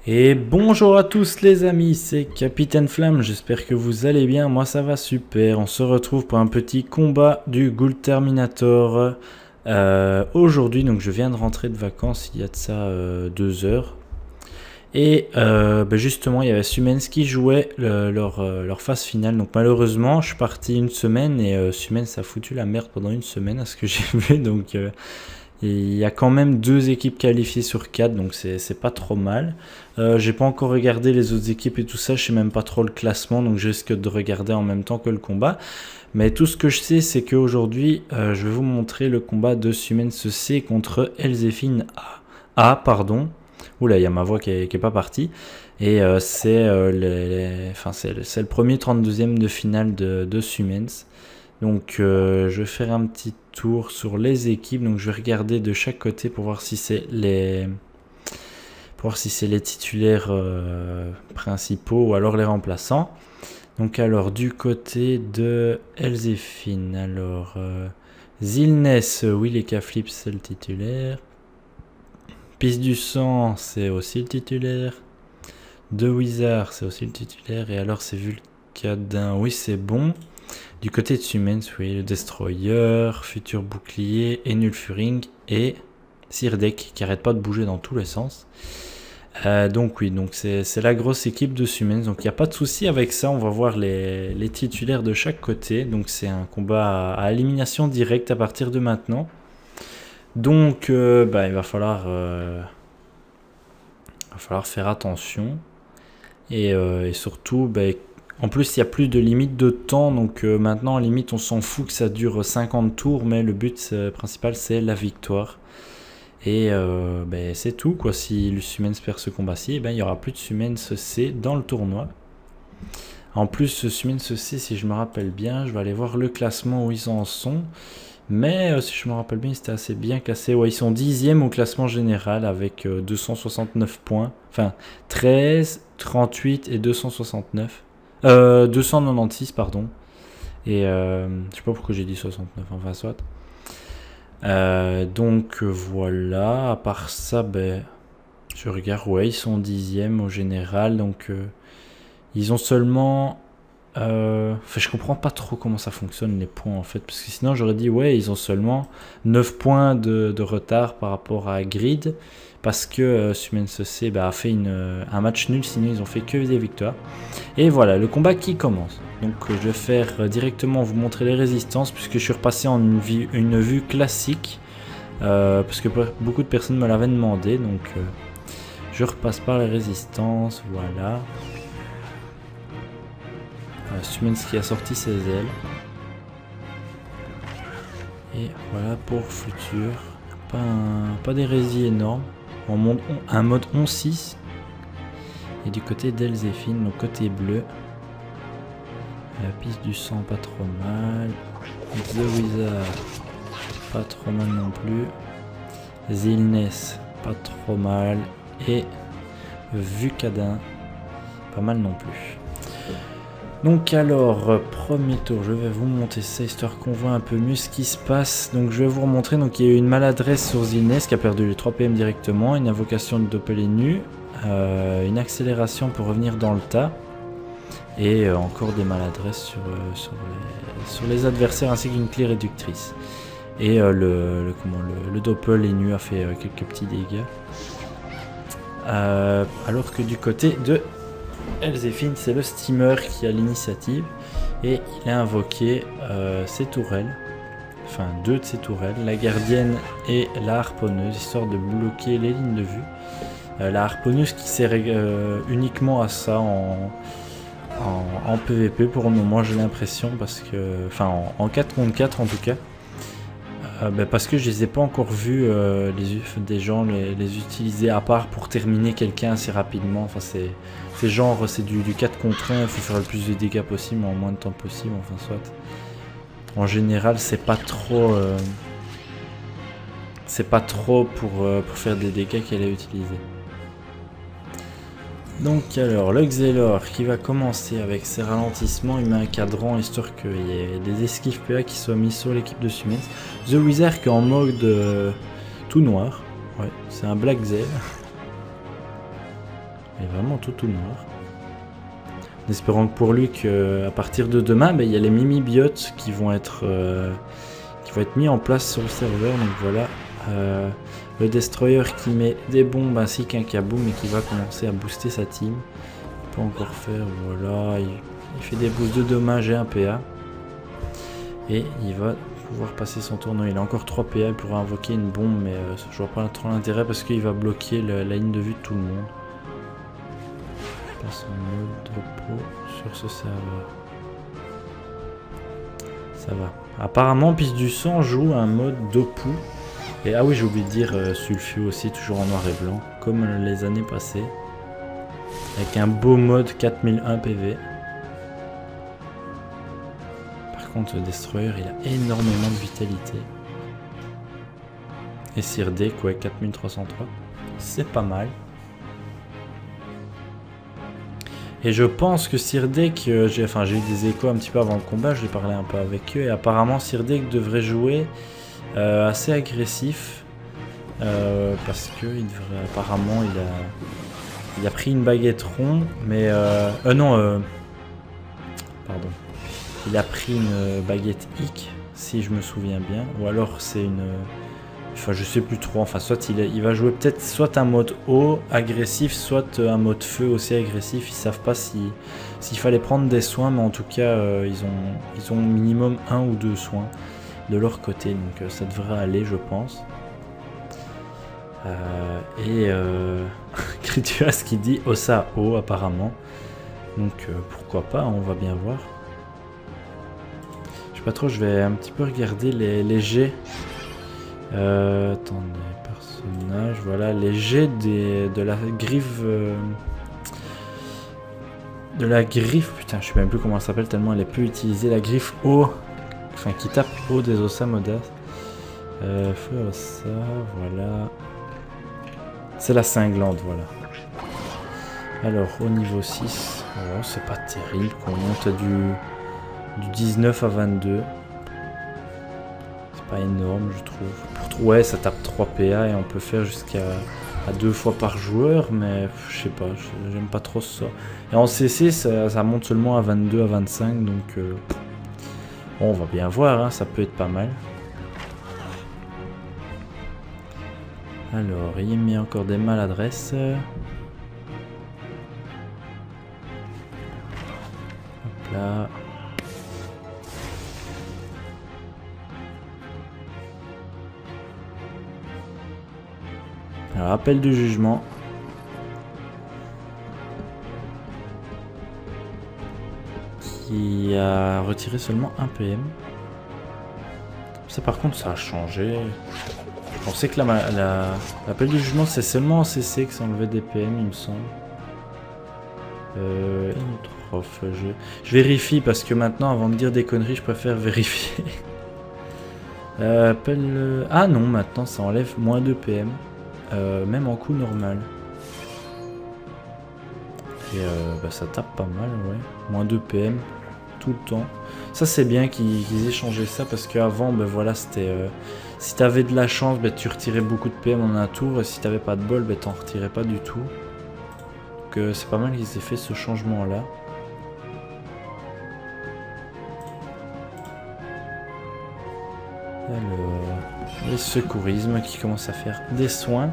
Et bonjour à tous les amis, c'est Capitaine Flamme, j'espère que vous allez bien, moi ça va super. On se retrouve pour un petit combat du Ghoul Terminator aujourd'hui. Donc je viens de rentrer de vacances, il y a de ça 2 heures. Et justement il y avait Sumens qui jouait leur phase finale. Donc malheureusement je suis parti une semaine et Sumens a foutu la merde pendant une semaine à ce que j'ai vu. Donc il y a quand même 2 équipes qualifiées sur 4, donc c'est pas trop mal. J'ai pas encore regardé les autres équipes et tout ça, je sais même pas trop le classement, donc je risque de regarder en même temps que le combat. Mais tout ce que je sais, c'est qu'aujourd'hui, je vais vous montrer le combat de Sumens C contre Elzefine A. Pardon. Oula, il y a ma voix qui est pas partie. Et c'est le premier 32e de finale de Sumens. Donc je vais faire un petit tour sur les équipes. Donc je vais regarder de chaque côté pour voir si c'est les titulaires principaux ou alors les remplaçants. Donc alors du côté de Elzefine, alors Zilness, oui les K-Flips c'est le titulaire. Pisse du sang c'est aussi le titulaire. De Wizard c'est aussi le titulaire. Et alors c'est Vulcadin, oui c'est bon. Du côté de Sumens, oui, le Destroyer, Futur Bouclier, Enulfuring et Sirdek qui arrête pas de bouger dans tous les sens. Donc oui, donc c'est la grosse équipe de Sumens, donc il n'y a pas de souci avec ça. On va voir les titulaires de chaque côté. Donc c'est un combat à élimination directe à partir de maintenant. Donc il va falloir faire attention. Et surtout, en plus, il n'y a plus de limite de temps, donc maintenant, limite, on s'en fout que ça dure 50 tours, mais le but principal, c'est la victoire. Et c'est tout, quoi. Si le Sumens perd ce combat-ci, il n'y aura plus de Sumens C dans le tournoi. En plus, ce Sumens C, si je me rappelle bien, je vais aller voir le classement où ils en sont. Mais si je me rappelle bien, c'était assez bien classé. Ouais, ils sont 10e au classement général avec 269 points. Enfin, 13, 38 et 269. 296 pardon, et je sais pas pourquoi j'ai dit 69, enfin soit. Donc voilà, à part ça, je regarde, ouais, ils sont 10e au général, donc ils ont seulement je comprends pas trop comment ça fonctionne les points en fait, parce que sinon j'aurais dit ouais, ils ont seulement 9 points de retard par rapport à Grid, parce que Sumens C a fait un match nul, sinon ils ont fait que des victoires. Et voilà, le combat qui commence. Donc je vais faire directement vous montrer les résistances, puisque je suis repassé en une vue classique, parce que beaucoup de personnes me l'avaient demandé, donc je repasse par les résistances, voilà. Sumens qui a sorti ses ailes. Et voilà pour Futur. Pas des résils énormes. Un mode 11-6. Et du côté d'Elzefine, donc côté bleu. La piste du sang, pas trop mal. The Wizard, pas trop mal non plus. Zilness, pas trop mal. Et Vucadin, pas mal non plus. Donc alors, premier tour, je vais vous monter ça histoire qu'on voit un peu mieux ce qui se passe. Donc je vais vous remontrer, donc il y a eu une maladresse sur Zilness qui a perdu les 3 PM directement, une invocation de Doppelenu, une accélération pour revenir dans le tas, et encore des maladresses sur les adversaires ainsi qu'une clé réductrice. Et le Doppelenu a fait quelques petits dégâts. Alors que du côté de Elzefine, c'est le steamer qui a l'initiative et il a invoqué ses tourelles, enfin 2 de ses tourelles, la gardienne et la harponneuse, histoire de bloquer les lignes de vue. La harponneuse qui sert uniquement à ça en PVP pour le moment, j'ai l'impression, parce que, enfin en 4 contre 4 en tout cas, parce que je les ai pas encore vus des gens les utiliser à part pour terminer quelqu'un assez rapidement. Enfin c'est genre c'est du 4 contre 1, il faut faire le plus de dégâts possible en moins de temps possible, enfin soit. En général c'est pas trop pour faire des dégâts qu'elle a utilisé. Donc alors le Xelor qui va commencer avec ses ralentissements, il met un cadran histoire qu'il y ait des esquives PA qui soient mis sur l'équipe de Sumens. The Wizard qui est en mode tout noir, ouais, c'est un Black Zel. Il est vraiment tout noir. En espérant que pour lui qu'à partir de demain, il y a les mimi-biotes qui vont être mis en place sur le serveur. Donc voilà, le destroyer qui met des bombes ainsi qu'un kaboom et qui va commencer à booster sa team. Il peut encore faire, voilà, il fait des boosts de dommages et un PA. Et il va pouvoir passer son tournoi. Il a encore 3 PA, il pourra invoquer une bombe, mais je vois pas trop l'intérêt parce qu'il va bloquer la ligne de vue de tout le monde. Passe en mode repos sur ce serveur. Ça va. Apparemment, Piste du Sang joue un mode Dopu. Et ah oui, j'ai oublié de dire Sulfu aussi, toujours en noir et blanc, comme les années passées. Avec un beau mode 4001 PV. Par contre, le Destroyer, il a énormément de vitalité. Et Sirdek, ouais, 4303. C'est pas mal. Et je pense que Sirdek, j'ai eu des échos un petit peu avant le combat, j'ai parlé un peu avec eux, et apparemment Sirdek devrait jouer assez agressif, parce que apparemment il a pris une baguette rond, mais pardon, il a pris une baguette hic, si je me souviens bien, ou alors c'est une... Enfin, je sais plus trop. Enfin, soit il va jouer peut-être soit un mode eau agressif, soit un mode feu aussi agressif. Ils savent pas s'il fallait prendre des soins, mais en tout cas, ils ont minimum 1 ou 2 soins de leur côté. Donc, ça devrait aller, je pense. Crituas qui dit Ossa O apparemment. Donc, pourquoi pas, on va bien voir. Je sais pas trop, je vais un petit peu regarder les jets. Attendez, personnage, voilà, les jets de la griffe, putain, je sais même plus comment elle s'appelle tellement elle est peu utilisée, la griffe haut, enfin qui tape haut des Ossa Modas. Feu Ossa, voilà, c'est la cinglante, voilà. Alors, au niveau 6, oh, c'est pas terrible, qu'on monte du 19 à 22. Pas énorme, je trouve. Ouais, ça tape 3 PA et on peut faire jusqu'à 2 fois par joueur, mais je sais pas, j'aime pas trop ça. Et en CC, ça monte seulement à 22 à 25, donc bon, on va bien voir, hein, ça peut être pas mal. Alors, il met encore des maladresses. Hop là. Alors, appel de jugement. Qui a retiré seulement 1 PM. Ça par contre ça a changé. Je pensais que l'appel de jugement c'est seulement en CC que ça enlevait des PM il me semble. Je vérifie parce que maintenant avant de dire des conneries je préfère vérifier. Ah non, maintenant ça enlève moins de PM. Même en coup normal. Et ça tape pas mal, ouais. Moins 2 PM tout le temps. Ça c'est bien qu'ils aient changé ça parce qu'avant, voilà, c'était... si t'avais de la chance, tu retirais beaucoup de PM en un tour. Et si t'avais pas de bol, t'en retirais pas du tout. Donc c'est pas mal qu'ils aient fait ce changement là. Alors, les secourismes qui commencent à faire des soins.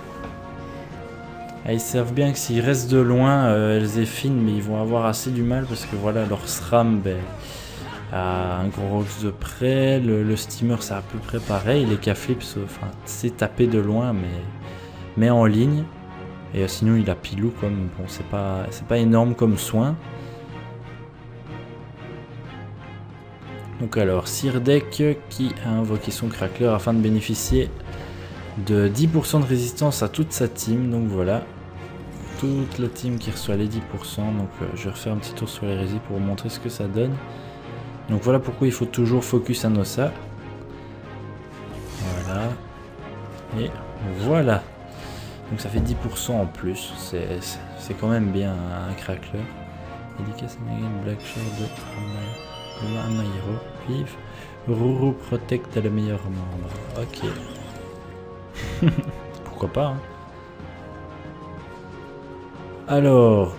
Ah, ils savent bien que s'ils restent de loin, elles effinent, mais ils vont avoir assez du mal parce que voilà, leur SRAM a un gros rox de près, le steamer c'est à peu près pareil, les K-flips, enfin, c'est tapé de loin, mais en ligne. Et sinon il a pilou comme, bon, c'est pas énorme comme soin. Donc alors, Sirdek qui a invoqué son crackler afin de bénéficier de 10% de résistance à toute sa team. Donc voilà, toute la team qui reçoit les 10%. Donc je vais refaire un petit tour sur les résis pour vous montrer ce que ça donne. Donc voilà pourquoi il faut toujours focus un Ossa. Voilà. Et voilà. Donc ça fait 10% en plus. C'est quand même bien un crackler. Dédicace à Black Shard de Amairo. Vive. Ruru Protect le meilleur membre. Ok. Pourquoi pas, hein. Alors,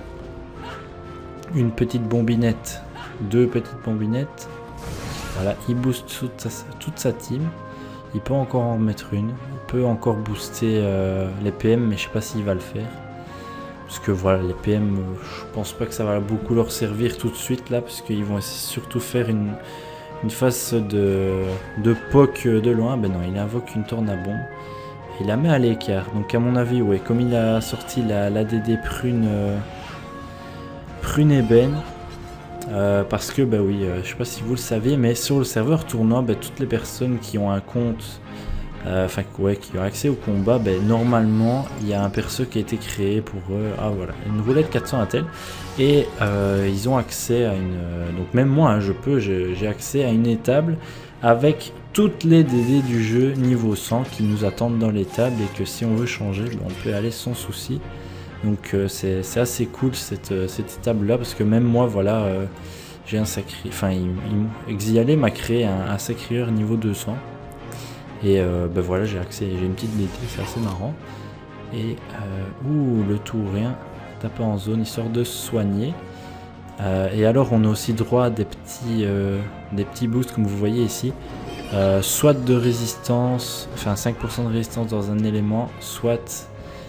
une petite bombinette, 2 petites bombinettes. Voilà, il booste toute sa team. Il peut encore en mettre une. Il peut encore booster les PM, mais je sais pas s'il va le faire. Parce que voilà, les PM, je pense pas que ça va beaucoup leur servir tout de suite là, parce qu'ils vont surtout faire une phase de poke de loin. Ben non, il invoque une tornabombe. Il la met à l'écart. Donc à mon avis, ouais, comme il a sorti l'ADD prune ébène. Parce que bah oui, je sais pas si vous le savez, mais sur le serveur tournoi, bah, toutes les personnes qui ont un compte, qui ont accès au combat, bah, normalement il y a un perso qui a été créé pour eux. Ah voilà, une roulette 400 Intel, et ils ont accès à une. Donc même moi, hein, j'ai accès à une étable avec toutes les DD du jeu niveau 100 qui nous attendent dans l'étable, et que si on veut changer, bah, on peut aller sans souci. Donc c'est assez cool cette étable là, parce que même moi voilà, j'ai un sacré, enfin Exialé m'a créé un sacrieur niveau 200, et ben voilà, j'ai accès, j'ai une petite DT, c'est assez marrant. Et ouh, le tout ou rien, taper en zone histoire de se soigner. Et alors on a aussi droit à des petits boosts comme vous voyez ici, soit de résistance, enfin 5% de résistance dans un élément, soit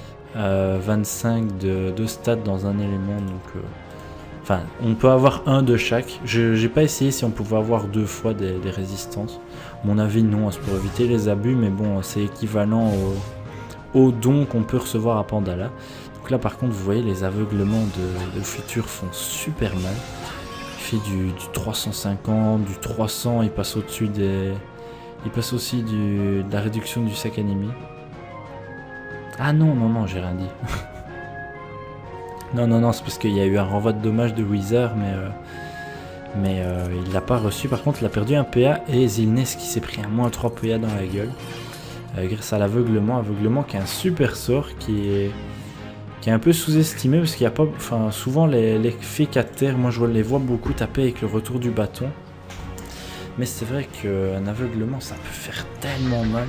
25 de stats dans un élément. Donc enfin on peut avoir un de chaque. J'ai pas essayé si on pouvait avoir 2 fois des résistances. À mon avis non, c'est pour éviter les abus, mais bon, c'est équivalent au don qu'on peut recevoir à Pandala. Donc là par contre vous voyez, les aveuglements de futur font super mal. Il fait du 350, du 300, il passe au-dessus des... Il passe aussi de la réduction du sac animé. Ah non, j'ai rien dit. non, c'est parce qu'il y a eu un renvoi de dommage de Wizard, mais il l'a pas reçu. Par contre, il a perdu un PA, et Zilness qui s'est pris un moins 3 PA dans la gueule. Grâce à l'aveuglement. Aveuglement qui est un super sort qui est un peu sous-estimé, parce qu'il n'y a pas... Enfin, souvent les fakes à terre, moi je les vois beaucoup taper avec le retour du bâton. Mais c'est vrai qu'un aveuglement, ça peut faire tellement mal.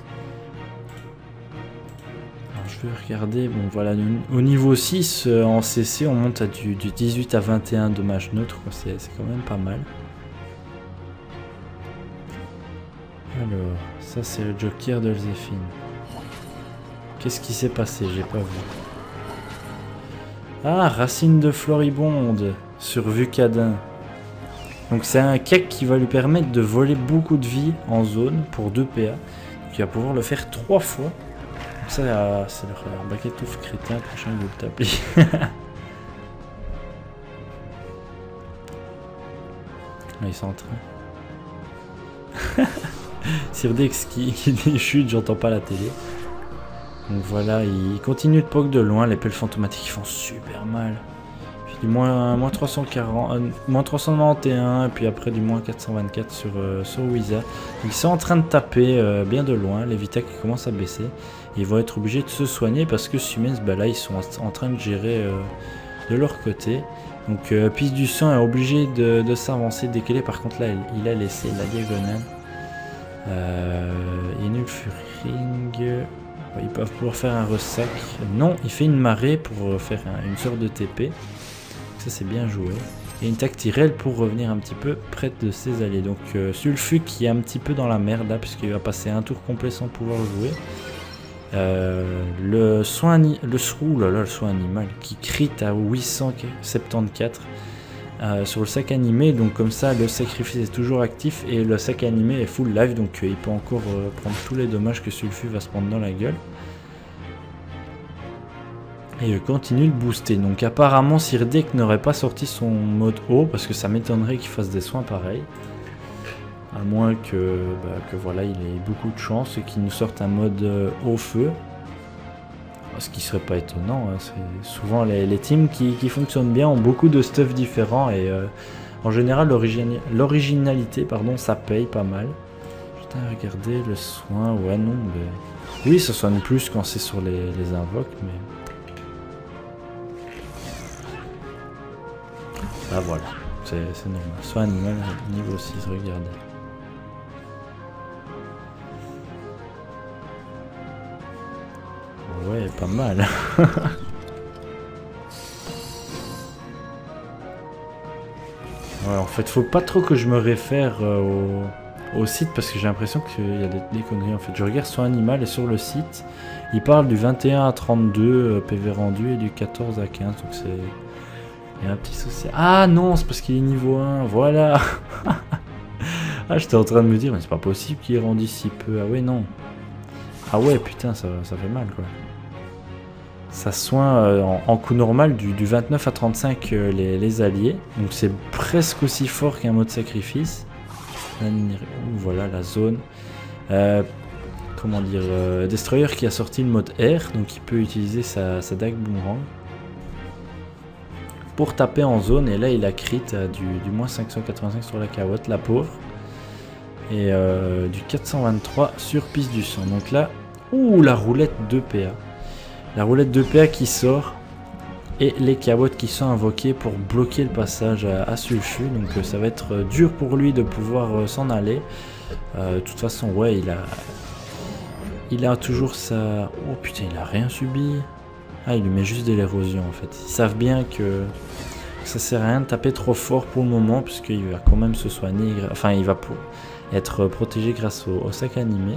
Je vais regarder, bon voilà, au niveau 6 en CC on monte à du 18 à 21 dommages neutres, c'est quand même pas mal. Alors, ça c'est le Joker de Elzéphine. Qu'est-ce qui s'est passé? J'ai pas vu. Ah, racine de Floribonde sur Vucadin. Donc c'est un cake qui va lui permettre de voler beaucoup de vie en zone pour 2 PA. Donc il va pouvoir le faire 3 fois. Ça, c'est le baquet touffe crétin, prochain groupe t'appeler. Ils sont en train. Sirdex qui chute, j'entends pas la télé. Donc voilà, il continue de poke de loin, les pelles fantomatiques font super mal. Puis du moins 340, moins 391, et puis après du moins 424 sur Wiza. Ils sont en train de taper bien de loin, les Vita qui commencent à baisser. Ils vont être obligés de se soigner parce que Siemens, bah là ils sont en train de gérer de leur côté. Donc Piste du Sang est obligé de s'avancer, décaler. Par contre là il a laissé la diagonale. Inulfuring, ils peuvent pouvoir faire un ressac. Non, il fait une marée pour faire une sorte de TP. Ça c'est bien joué. Et une tactirelle pour revenir un petit peu près de ses alliés. Donc Sulfu qui est un petit peu dans la merde là, puisqu'il va passer un tour complet sans pouvoir jouer. Le soin animal qui crit à 874 sur le sac animé, donc comme ça le sacrifice est toujours actif et le sac animé est full live, donc il peut encore prendre tous les dommages que Sulfu va se prendre dans la gueule. Et il continue de booster. Donc apparemment Sirdek n'aurait pas sorti son mode haut, parce que ça m'étonnerait qu'il fasse des soins pareils. À moins que voilà, il ait beaucoup de chance et qu'il nous sorte un mode au feu. Ce qui serait pas étonnant, hein. C'est souvent les teams qui fonctionnent bien ont beaucoup de stuff différents, et en général l'originalité ça paye pas mal. Putain, regardez le soin, ouais non, mais... Oui, ça soigne plus quand c'est sur les invoques, mais... Ah voilà, c'est normal. Soin animal, niveau 6, regardez. Ouais, pas mal. Ouais, en fait, faut pas trop que je me réfère au site parce que j'ai l'impression qu'il y a des conneries. En fait, je regarde sur Animal et sur le site, il parle du 21 à 32 PV rendu et du 14 à 15. Donc c'est... Il y a un petit souci. Ah non, c'est parce qu'il est niveau 1. Voilà. Ah, j'étais en train de me dire, mais c'est pas possible qu'il ait rendu si peu. Ah ouais, non. Ah ouais, putain, ça fait mal, quoi. Ça soigne en coup normal du 29 à 35 les alliés. Donc c'est presque aussi fort qu'un mode sacrifice. Voilà la zone. Comment dire, Destroyer qui a sorti le mode R. Donc il peut utiliser sa dague boomerang pour taper en zone. Et là il a crit du moins 585 sur la carotte, la pauvre. Et du 423 sur piste du sang. Donc là, ouh, la roulette 2 PA. La roulette 2 PA qui sort. Et les cabottes qui sont invoquées pour bloquer le passage à Sulfu. Donc ça va être dur pour lui de pouvoir s'en aller. De toute façon, ouais, il a toujours sa... Oh putain, il a rien subi. Ah, il lui met juste de l'érosion en fait. Ils savent bien que ça sert à rien de taper trop fort pour le moment. Puisqu'il va quand même se soigner. Enfin, il va être protégé grâce au sac animé.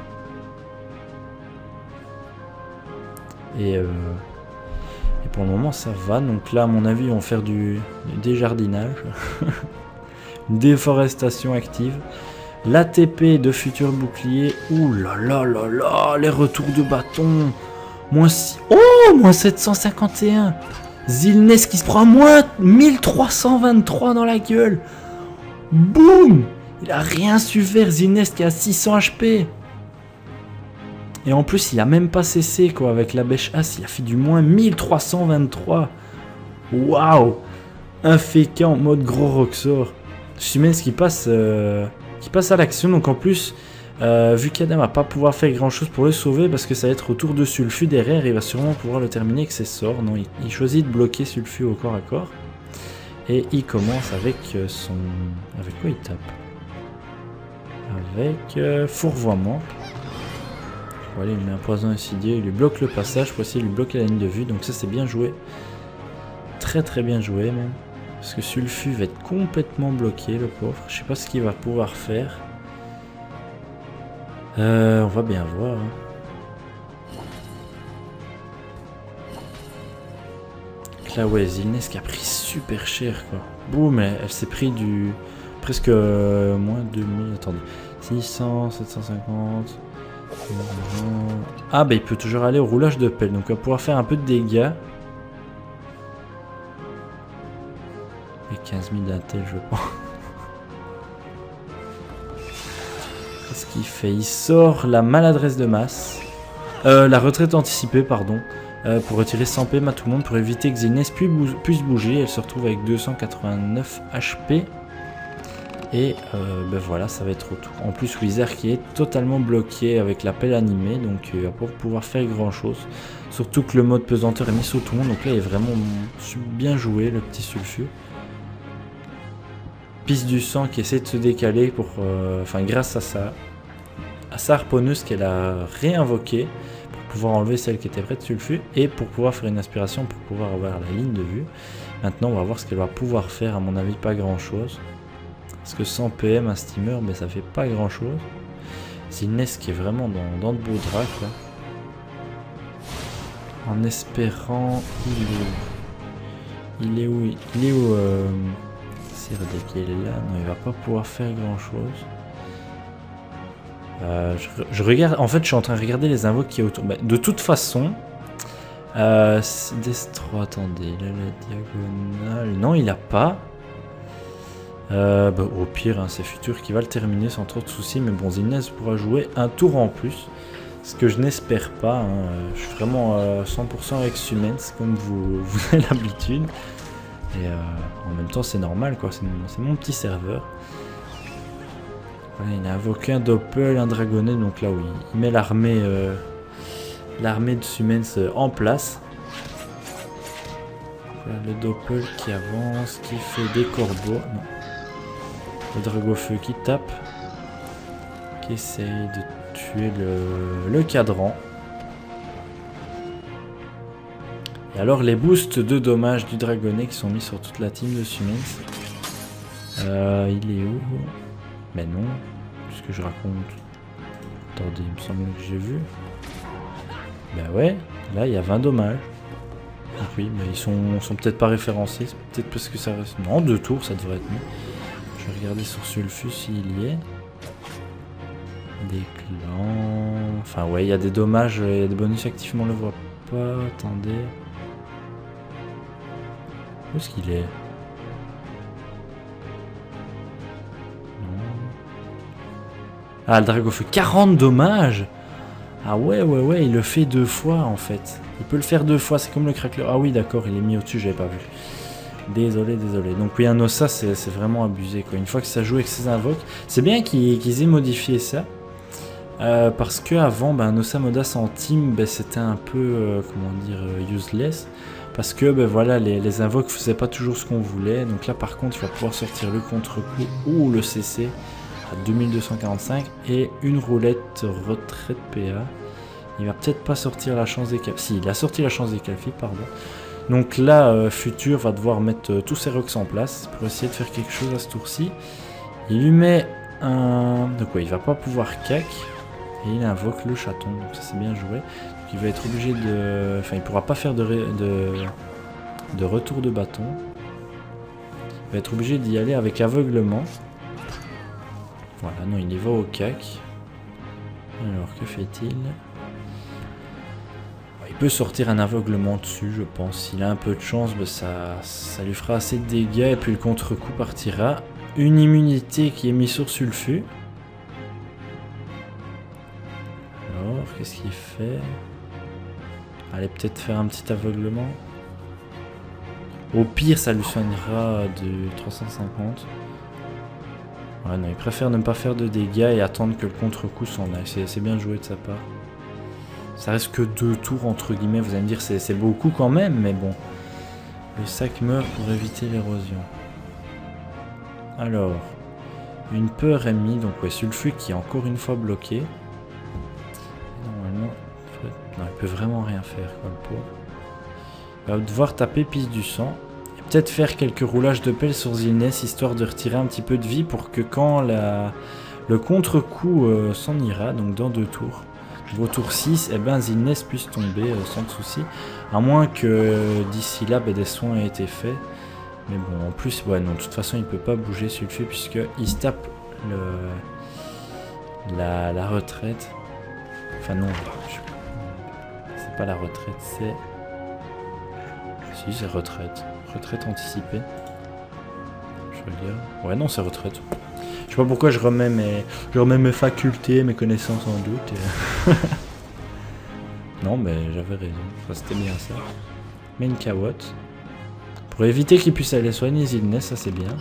Et pour le moment ça va. Donc là à mon avis ils vont faire du déjardinage. Une déforestation active. L'ATP de futur bouclier. Ouh là là là là. Les retours de bâton. Moins 6. Oh, moins 751. Zilnes qui se prend moins 1323 dans la gueule. Boum. Il a rien su faire. Zilnes qui a 600 HP. Et en plus, il a même pas cessé quoi avec la bêche As. Il a fait du moins 1323. Waouh! Un féca en mode gros Roxor. Siemens qui passe à l'action. Donc en plus, vu qu'Adam va pas pouvoir faire grand chose pour le sauver parce que ça va être au tour de Sulfu derrière, il va sûrement pouvoir le terminer avec ses sorts. Non, il choisit de bloquer Sulfu au corps à corps. Et il commence avec son... Avec quoi il tape? Avec fourvoiement. Voilà, il met un poison insidieux, il lui bloque le passage, pour essayer de lui bloquer la ligne de vue, donc ça c'est bien joué. Très très bien joué même. Parce que Sulfu va être complètement bloqué, le pauvre. Je sais pas ce qu'il va pouvoir faire. On va bien voir. Hein. Donc là ouais, Zilnes qui a pris super cher quoi. Boum, elle s'est pris du... presque moins 2000, attendez. 600, 750... Ah bah il peut toujours aller au roulage de pelle, donc il va pouvoir faire un peu de dégâts. Et 15 000 d'intel je pense. Qu'est-ce qu'il fait? Il sort la maladresse de masse. La retraite anticipée pardon. Pour retirer 100 PM à tout le monde pour éviter que Zilnes puisse bouger. Elle se retrouve avec 289 HP. Et ben voilà, ça va être autour. En plus, Wizard qui est totalement bloqué avec la pelle animée, donc il va pas pouvoir faire grand chose. Surtout que le mode pesanteur est mis sous tout le monde, donc là il est vraiment bien joué le petit Sulfu. Piste du sang qui essaie de se décaler pour, enfin grâce à sa harponneuse qu'elle a réinvoquée pour pouvoir enlever celle qui était près de Sulfu et pour pouvoir faire une aspiration pour pouvoir avoir la ligne de vue. Maintenant, on va voir ce qu'elle va pouvoir faire. À mon avis, pas grand chose. Parce que 100 PM un steamer, mais ça fait pas grand chose. Zilnes qui est vraiment dans de beaux draps quoi. En espérant... Il est où Sirdek qui est là. Non, il va pas pouvoir faire grand chose. Je regarde... En fait, je suis en train de regarder les invoques qui est autour. Bah, de toute façon... Destro, attendez. Là, la diagonale... Non, il a pas... bah, au pire, hein, c'est Futur qui va le terminer sans trop de soucis. Mais bon, Zilnes pourra jouer un tour en plus. Ce que je n'espère pas. Hein. Je suis vraiment 100% avec Siemens, comme vous avez l'habitude. Et en même temps, c'est normal, quoi. C'est mon petit serveur. Voilà, il a invoqué un Doppel, un Dragonnet. Donc là, oui, il met l'armée de Siemens en place. Voilà, le Doppel qui avance, qui fait des corbeaux. Non. Le Dragofeu qui tape, qui essaye de tuer le cadran. Et alors les boosts de dommages du Dragonnet qui sont mis sur toute la team de Siemens. Il est où? Mais non. Qu'est-ce que je raconte? Attendez, il me semble que j'ai vu. Bah ouais, là il y a 20 dommages. Donc oui, mais ils sont peut-être pas référencés. C'est peut-être parce que ça reste... Non, 2 tours, ça devrait être mieux. Je vais regarder sur Sulfus s'il y est. Des clans... Enfin ouais, il y a des dommages et des bonus actifs, mais on le voit pas. Attendez. Où est-ce qu'il est? Ah, le Dragofeu, 40 dommages. Ah ouais, il le fait 2 fois en fait. Il peut le faire 2 fois, c'est comme le crackler. Ah oui, d'accord, il est mis au-dessus, j'avais pas vu. Désolé. Donc oui, un Ossa, c'est vraiment abusé, quoi. Une fois que ça joue avec ses invoques, c'est bien qu'ils aient modifié ça. Parce que avant, un Ossa Modas en team, c'était un peu, comment dire, useless. Parce que voilà, les invoques faisaient pas toujours ce qu'on voulait. Donc là, par contre, il va pouvoir sortir le contre-coup ou le CC à 2245 et une roulette retraite PA. Il va peut-être pas sortir la chance des calfis. Si, il a sorti la chance des calfis, pardon. Donc là, Futur va devoir mettre tous ses rocks en place pour essayer de faire quelque chose à ce tour-ci. Il lui met un... Donc ouais, il va pas pouvoir cac. Et il invoque le chaton, donc ça c'est bien joué. Donc il va être obligé de... Enfin, il pourra pas faire de retour de bâton. Il va être obligé d'y aller avec aveuglement. Voilà, non, il y va au cac. Alors, que fait-il? Il peut sortir un aveuglement dessus, je pense. S'il a un peu de chance, ça lui fera assez de dégâts et puis le contre-coup partira. Une immunité qui est mise sur Sulfus. Alors, qu'est-ce qu'il fait? Allez, peut-être faire un petit aveuglement. Au pire, ça lui soignera de 350. Ouais, non, il préfère ne pas faire de dégâts et attendre que le contre-coup s'en aille. C'est bien joué de sa part. Ça reste que 2 tours, entre guillemets. Vous allez me dire, c'est beaucoup quand même, mais bon. Le sac meurt pour éviter l'érosion. Alors, une peur est mise. Donc, ouais, Sulfus qui est encore une fois bloqué. Normalement, non, il peut vraiment rien faire, quoi, le pauvre. Il va devoir taper piste du sang. Peut-être faire quelques roulages de pelle sur Zilness, histoire de retirer un petit peu de vie pour que quand le contre-coup s'en ira, donc dans 2 tours, au tour 6, Zilness puisse tomber sans souci. À moins que d'ici là, des soins aient été faits. Mais bon, en plus, ouais, non, de toute façon, il peut pas bouger Sulfus puisqu'il se tape la retraite. Enfin non, c'est pas la retraite, c'est... Si, c'est retraite. Retraite anticipée. Je regarde. Ouais, non, c'est retraite. Je sais pas pourquoi je remets mes facultés, mes connaissances en doute. Et... non, mais j'avais raison. Enfin, c'était bien ça. Mais une cawotte. Pour éviter qu'il puisse aller soigner Zilness, ça c'est bien.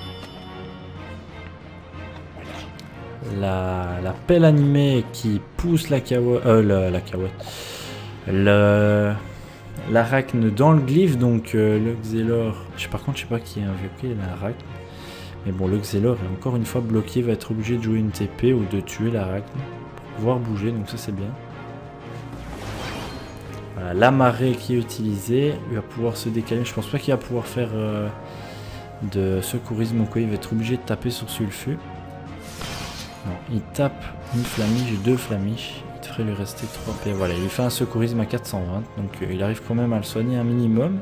La pelle animée qui pousse la cawotte. La cawotte. L'arachne dans le glyphe, donc le Xelor. Par contre, je sais pas qui a invoqué l'arachne. Mais bon, le Xelor est encore une fois bloqué, va être obligé de jouer une TP ou de tuer l'arachne pour pouvoir bouger, donc ça c'est bien. Voilà, la marée qui est utilisée, il va pouvoir se décaler. Je pense pas qu'il va pouvoir faire de secourisme ou quoi, il va être obligé de taper sur Sulfus. Non, il tape une flamiche, 2 flamiches. Il devrait lui rester 3 P. Voilà, il lui fait un secourisme à 420. Donc il arrive quand même à le soigner un minimum.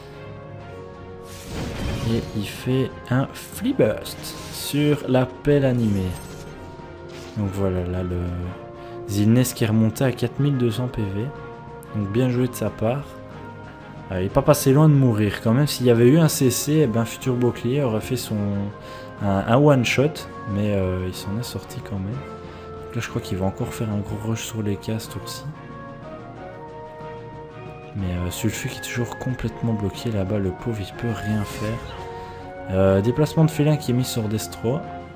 Et il fait un Flea Burst sur la pelle animée. Donc voilà, là le Zilness qui est remonté à 4200 PV. Donc bien joué de sa part. Il n'est pas passé loin de mourir. Quand même, s'il y avait eu un CC, Futur Bouclier aurait fait un one shot. Mais il s'en est sorti quand même. Donc là, je crois qu'il va encore faire un gros rush sur les castes aussi. Mais Sulfus qui est toujours complètement bloqué là-bas, le pauvre, il peut rien faire. Déplacement de félin qui est mis sur Destro.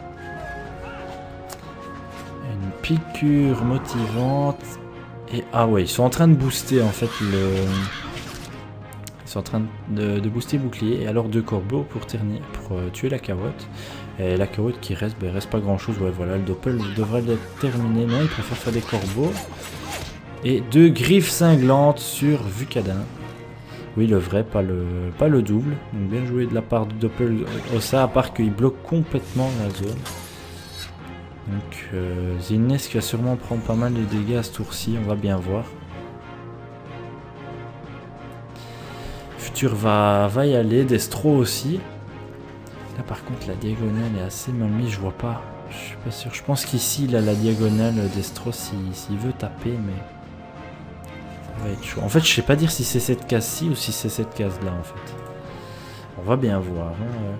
Une piqûre motivante. Et ah ouais, ils sont en train de booster en fait le... Ils sont en train de booster bouclier. Et alors 2 corbeaux pour tuer la carotte. Et la carotte qui reste, reste pas grand chose. Ouais voilà, le doppel devrait être terminé. Non, il préfère faire des corbeaux. Et 2 griffes cinglantes sur Vucadin. Oui, le vrai, pas le double. Donc bien joué de la part de Doppel Ossa, à part qu'il bloque complètement la zone. Donc Zinnes qui va sûrement prendre pas mal de dégâts à ce tour-ci, on va bien voir. Futur va y aller, Destro aussi. Là par contre la diagonale est assez mal mise, je vois pas. Je suis pas sûr. Je pense qu'ici il a la diagonale Destro s'il veut taper, mais ça va être chaud. En fait je sais pas dire si c'est cette case-ci ou si c'est cette case-là en fait. On va bien voir. Hein.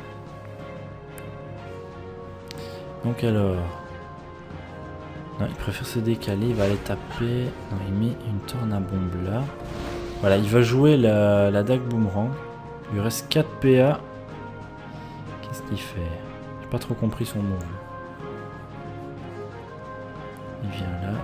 Donc alors... Non, il préfère se décaler, il va aller taper... Non, il met une torne à bombe là. Voilà, il va jouer la dague boomerang. Il lui reste 4 PA. Qu'est-ce qu'il fait? J'ai pas trop compris son move. Il vient là.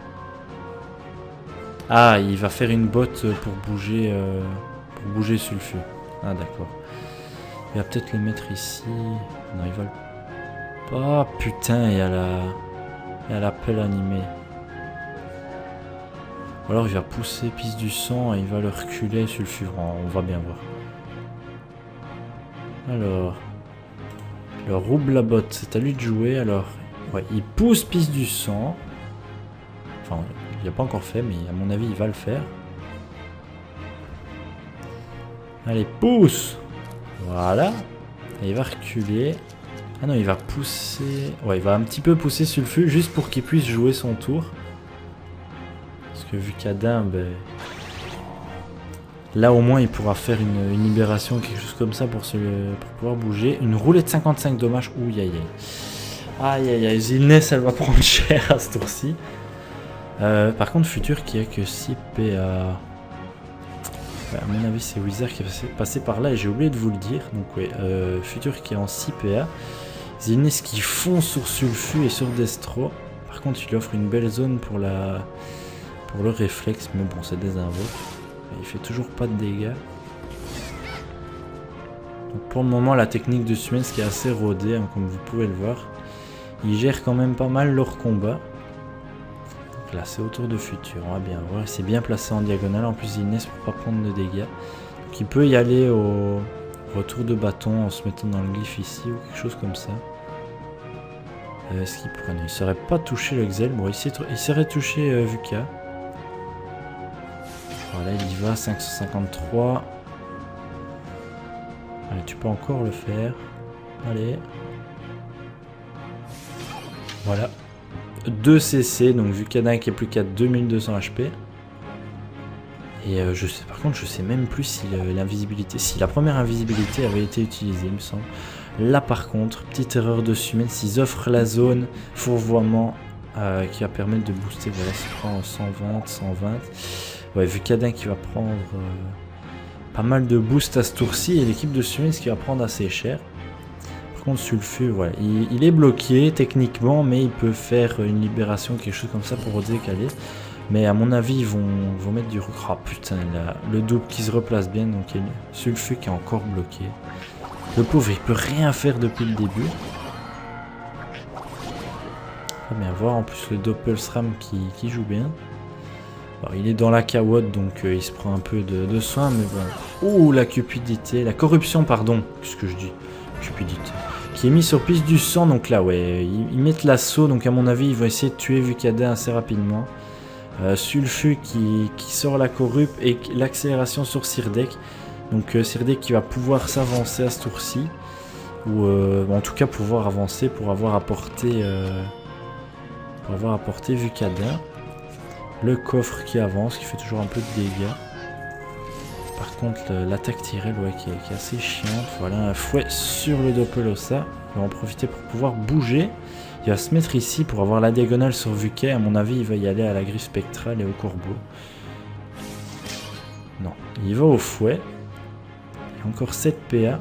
Ah, il va faire une botte pour bouger Sulfu. Ah d'accord. Il va peut-être le mettre ici. Non, il va le... Ah putain, il y a la pelle animée. Ou alors il va pousser piste du sang et il va le reculer Sulfu. On va bien voir. Alors... Le rouble la botte, c'est à lui de jouer. Alors, ouais, il pousse piste du sang. Enfin, il n'a pas encore fait, mais à mon avis, il va le faire. Allez, pousse! Voilà. Et il va reculer. Ah non, il va pousser... Ouais, il va un petit peu pousser Sulfu juste pour qu'il puisse jouer son tour. Parce que vu qu'Adin, ben... Là au moins il pourra faire une libération, quelque chose comme ça pour pouvoir bouger. Une roulette 55 dommages. Ouh aïe aïe. Aïe aïe aïe. Zilness elle va prendre cher à ce tour-ci. Par contre Futur qui a que 6 PA. Ouais, à mon avis c'est Wizard qui est passé par là et j'ai oublié de vous le dire. Donc ouais, Futur qui est en 6 PA. Zilness qui fonce sur Sulfu et sur Destro. Par contre il offre une belle zone pour le réflexe. Mais bon c'est des invoques. Il fait toujours pas de dégâts. Donc pour le moment, la technique de Suens qui est assez rodée, hein, comme vous pouvez le voir. Il gère quand même pas mal leur combat. Donc là, c'est au tour de Futur. On va bien voir. Il s'est bien placé en diagonale. En plus, Inès pour pas prendre de dégâts. Donc il peut y aller au retour de bâton en se mettant dans le glyphe ici ou quelque chose comme ça. Est-ce qu'il pourrait... Il ne serait pas touché le Xel. Bon, il serait touché Vuka. Voilà, il y va, 553. Allez, tu peux encore le faire. Allez. Voilà. 2 CC, donc vu qu'il y en a qui est plus qu'à 2200 HP. Et je sais, par contre, je sais même plus si l'invisibilité... Si la première invisibilité avait été utilisée, il me semble. Là, par contre, petite erreur de Sumen, s'ils offrent la zone fourvoiement qui va permettre de booster, voilà, ça prend 120, 120... Ouais, vu Cadin qui va prendre pas mal de boost à ce tour-ci et l'équipe de Suez qui va prendre assez cher. Par contre, Sulfu, voilà, il est bloqué techniquement, mais il peut faire une libération, quelque chose comme ça pour redécaler. Mais à mon avis, ils vont mettre du... Ah putain, le double qui se replace bien, donc il y a Sulfu qui est encore bloqué. Le pauvre, il peut rien faire depuis le début. On va bien voir, en plus le Doppelsram qui joue bien. Alors, il est dans la cawotte, donc il se prend un peu de soin, mais bon. Ouh, la cupidité, la corruption, pardon. Qu'est-ce que je dis? Cupidité. Qui est mis sur piste du sang, donc là, ouais, ils mettent l'assaut, donc à mon avis, ils vont essayer de tuer Vucadin assez rapidement. Sulfu qui sort la corrup et l'accélération sur Sirdek. Donc Sirdek qui va pouvoir s'avancer à ce tour-ci. Ou en tout cas pouvoir avancer pour avoir apporté Vucadin. Le coffre qui avance, qui fait toujours un peu de dégâts. Par contre, l'attaque Tyrell, ouais, qui est assez chiante. Voilà, un fouet sur le Doppelosa. Il va en profiter pour pouvoir bouger. Il va se mettre ici pour avoir la diagonale sur Vuquet. À mon avis, il va y aller à la griffe spectrale et au corbeau. Non, il va au fouet. Il y a encore 7 PA.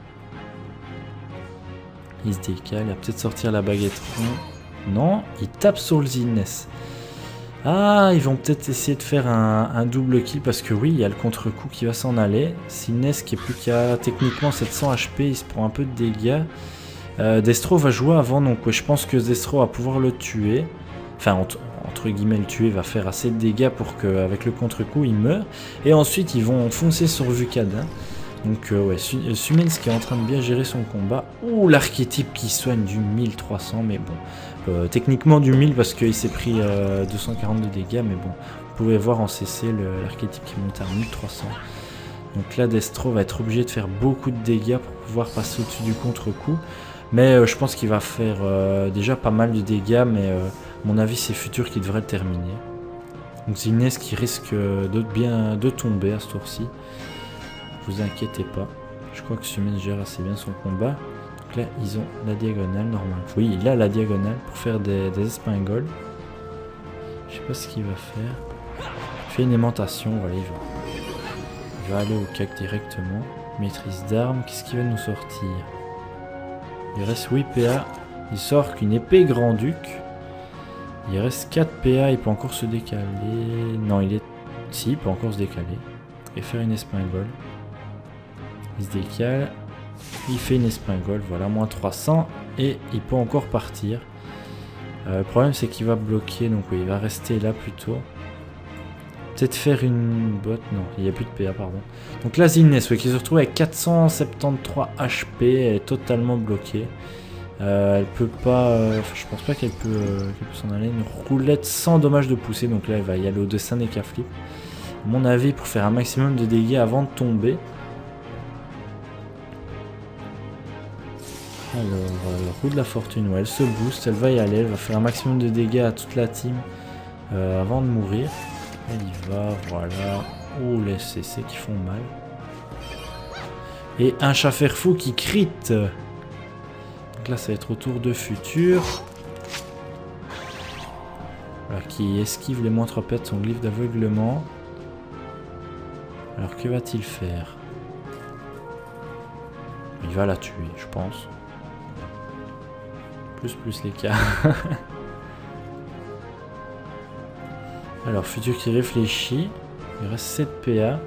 Il se décale. Il va peut-être sortir la baguette. Non, il tape sur le Zinnes. Ah, ils vont peut-être essayer de faire un double kill parce que oui, il y a le contre-coup qui va s'en aller. Zinnes qui est plus qu'à techniquement 700 HP, il se prend un peu de dégâts. Destro va jouer avant, donc ouais, je pense que Destro va pouvoir le tuer. Enfin, entre guillemets le tuer, va faire assez de dégâts pour qu'avec le contre-coup il meure. Et ensuite ils vont foncer sur Vucadin. Donc ouais, Sumens qui est en train de bien gérer son combat. Ouh, l'archétype qui soigne du 1300, mais bon. Techniquement du 1000 parce qu'il s'est pris 242 dégâts, mais bon. Vous pouvez voir en CC l'archétype qui monte à 1300. Donc là, Destro va être obligé de faire beaucoup de dégâts pour pouvoir passer au-dessus du contre-coup. Mais je pense qu'il va faire déjà pas mal de dégâts, mais à mon avis, c'est Futur qui devrait le terminer. Donc Zines qui risque de tomber à ce tour-ci. Vous inquiétez pas. Je crois que Sumens gère assez bien son combat. Donc là, ils ont la diagonale normale. Oui, il a la diagonale pour faire des espingoles. Je sais pas ce qu'il va faire. Il fait une aimantation, voilà, il va aller au cac directement. Maîtrise d'armes, qu'est-ce qu'il va nous sortir? Il reste 8 PA. Il sort qu'une épée grand-duc. Il reste 4 PA, il peut encore se décaler. Non, si, il peut encore se décaler. Et faire une espingole. Il se décale, il fait une espingole, voilà, moins 300, et il peut encore partir. Le problème c'est qu'il va bloquer, donc oui, il va rester là plutôt. Peut-être faire une botte, non, il n'y a plus de PA, pardon. Donc là, Zines, oui, qui se retrouve avec 473 HP, elle est totalement bloquée. Elle peut pas, je pense pas qu'elle peut s'en aller. Une roulette sans dommage de pousser, donc là, elle va y aller au dessin des K-flip. À mon avis, pour faire un maximum de dégâts avant de tomber. Alors, roue de la fortune, ouais, elle se booste, elle va y aller, elle va faire un maximum de dégâts à toute la team avant de mourir. Elle y va, voilà. Oh, les CC qui font mal. Et un chat fer-fou qui crit. Donc là, ça va être au tour de Futur. Voilà, qui esquive les moins 3 pets de son glyphe d'aveuglement. Alors, que va-t-il faire? Il va la tuer, je pense. Plus les cas. Alors, Futur qui réfléchit. Il reste 7 PA.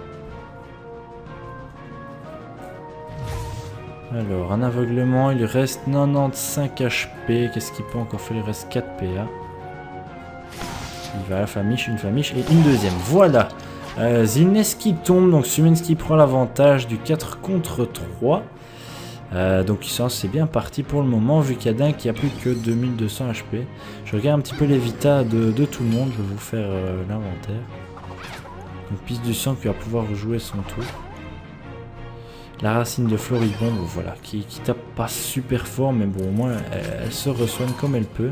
Alors, un aveuglement. Il lui reste 95 HP. Qu'est-ce qu'il peut encore faire? Il reste 4 PA. Il va à la famiche, une famiche et une deuxième. Voilà. Zines qui tombe. Donc, Sumens qui prend l'avantage du 4 contre 3. Donc c'est bien parti pour le moment. Vucadin qui a plus que 2200 HP. Je regarde un petit peu les vitas de tout le monde. Je vais vous faire l'inventaire. Donc piste du sang qui va pouvoir rejouer son tour. La racine de Floribond, bon, voilà, qui tape pas super fort, mais bon au moins elle se resoigne comme elle peut.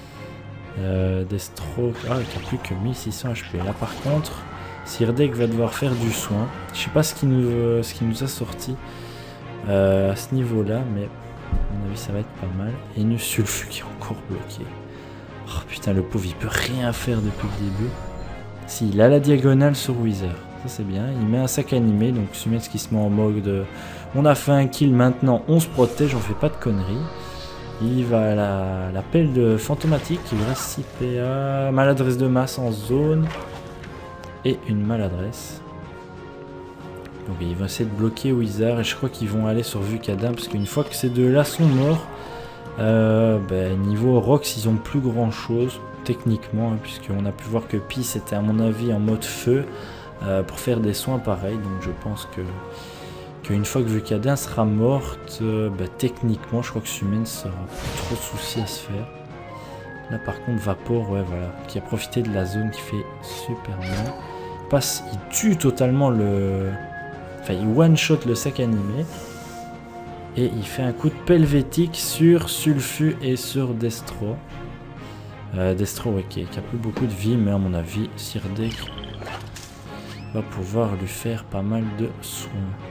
Destro, qui a plus que 1600 HP. Là par contre, Sirdek va devoir faire du soin. Je sais pas ce qu'il nous a sorti. À ce niveau là, mais à mon avis ça va être pas mal. Et une sulfu qui est encore bloqué. Oh putain, le pauvre il peut rien faire depuis le début. Si, il a la diagonale sur Wither, ça c'est bien. Il met un sac animé, donc Sumens qui se met en mode on a fait un kill, maintenant on se protège, on fait pas de conneries. Il va à la pelle de fantomatique, il reste 6 PA, maladresse de masse en zone et une maladresse. Donc ils vont essayer de bloquer Wizard et je crois qu'ils vont aller sur Vucadin parce qu'une fois que ces deux-là sont morts, niveau Rox ils ont plus grand chose techniquement, hein, puisqu'on a pu voir que Peace était à mon avis en mode feu pour faire des soins pareils. Donc je pense qu'une fois que Vucadin sera morte, techniquement je crois que Sumens n'aura plus trop de soucis à se faire. Là par contre Vapor, ouais voilà, qui a profité de la zone qui fait super mal. Il tue totalement le... Enfin, il one-shot le sac animé. Et il fait un coup de pelvétique sur Sulfu et sur Destro. Destro, ouais, qui a plus beaucoup de vie, mais à mon avis, Sirdek va pouvoir lui faire pas mal de soins.